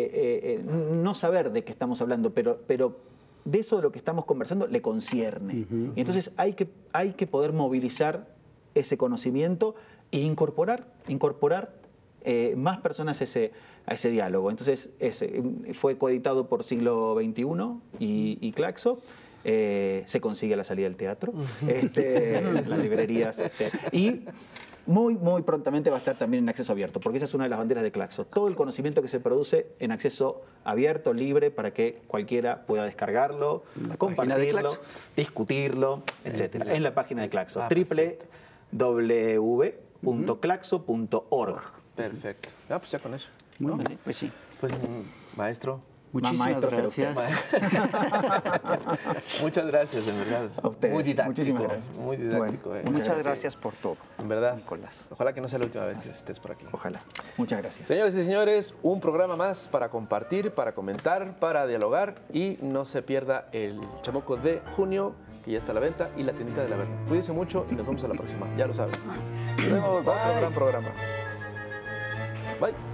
no saber de qué estamos hablando, pero de eso de lo que estamos conversando le concierne. Y entonces hay que poder movilizar ese conocimiento e incorporar más personas a ese diálogo. Entonces fue coeditado por Siglo XXI y Claxo. Se consigue a la salida del teatro, las librerías. Y muy prontamente va a estar también en acceso abierto, porque esa es una de las banderas de Claxo. Todo el conocimiento que se produce en acceso abierto, libre, para que cualquiera pueda descargarlo, compartirlo, discutirlo, etc. En la página de Claxo, www.claxo.org. Perfecto. Pues ya con eso. Muy bien, pues sí. Pues, maestro, Muchísimas Maestro, gracias. muchas gracias, en verdad. A ustedes. Muy didáctico. Muchísimas gracias. Muy didáctico. Bueno, muchas gracias por todo. En verdad. Nicolás. Ojalá que no sea la última vez que estés por aquí. Ojalá. Muchas gracias. Señores y señores, un programa más para compartir, para comentar, para dialogar, y no se pierda el Chamuco de junio, que ya está a la venta, y la tiendita de la Verna. Cuídense mucho y nos vemos a la próxima, ya lo saben. Nos vemos, otro gran programa. Bye.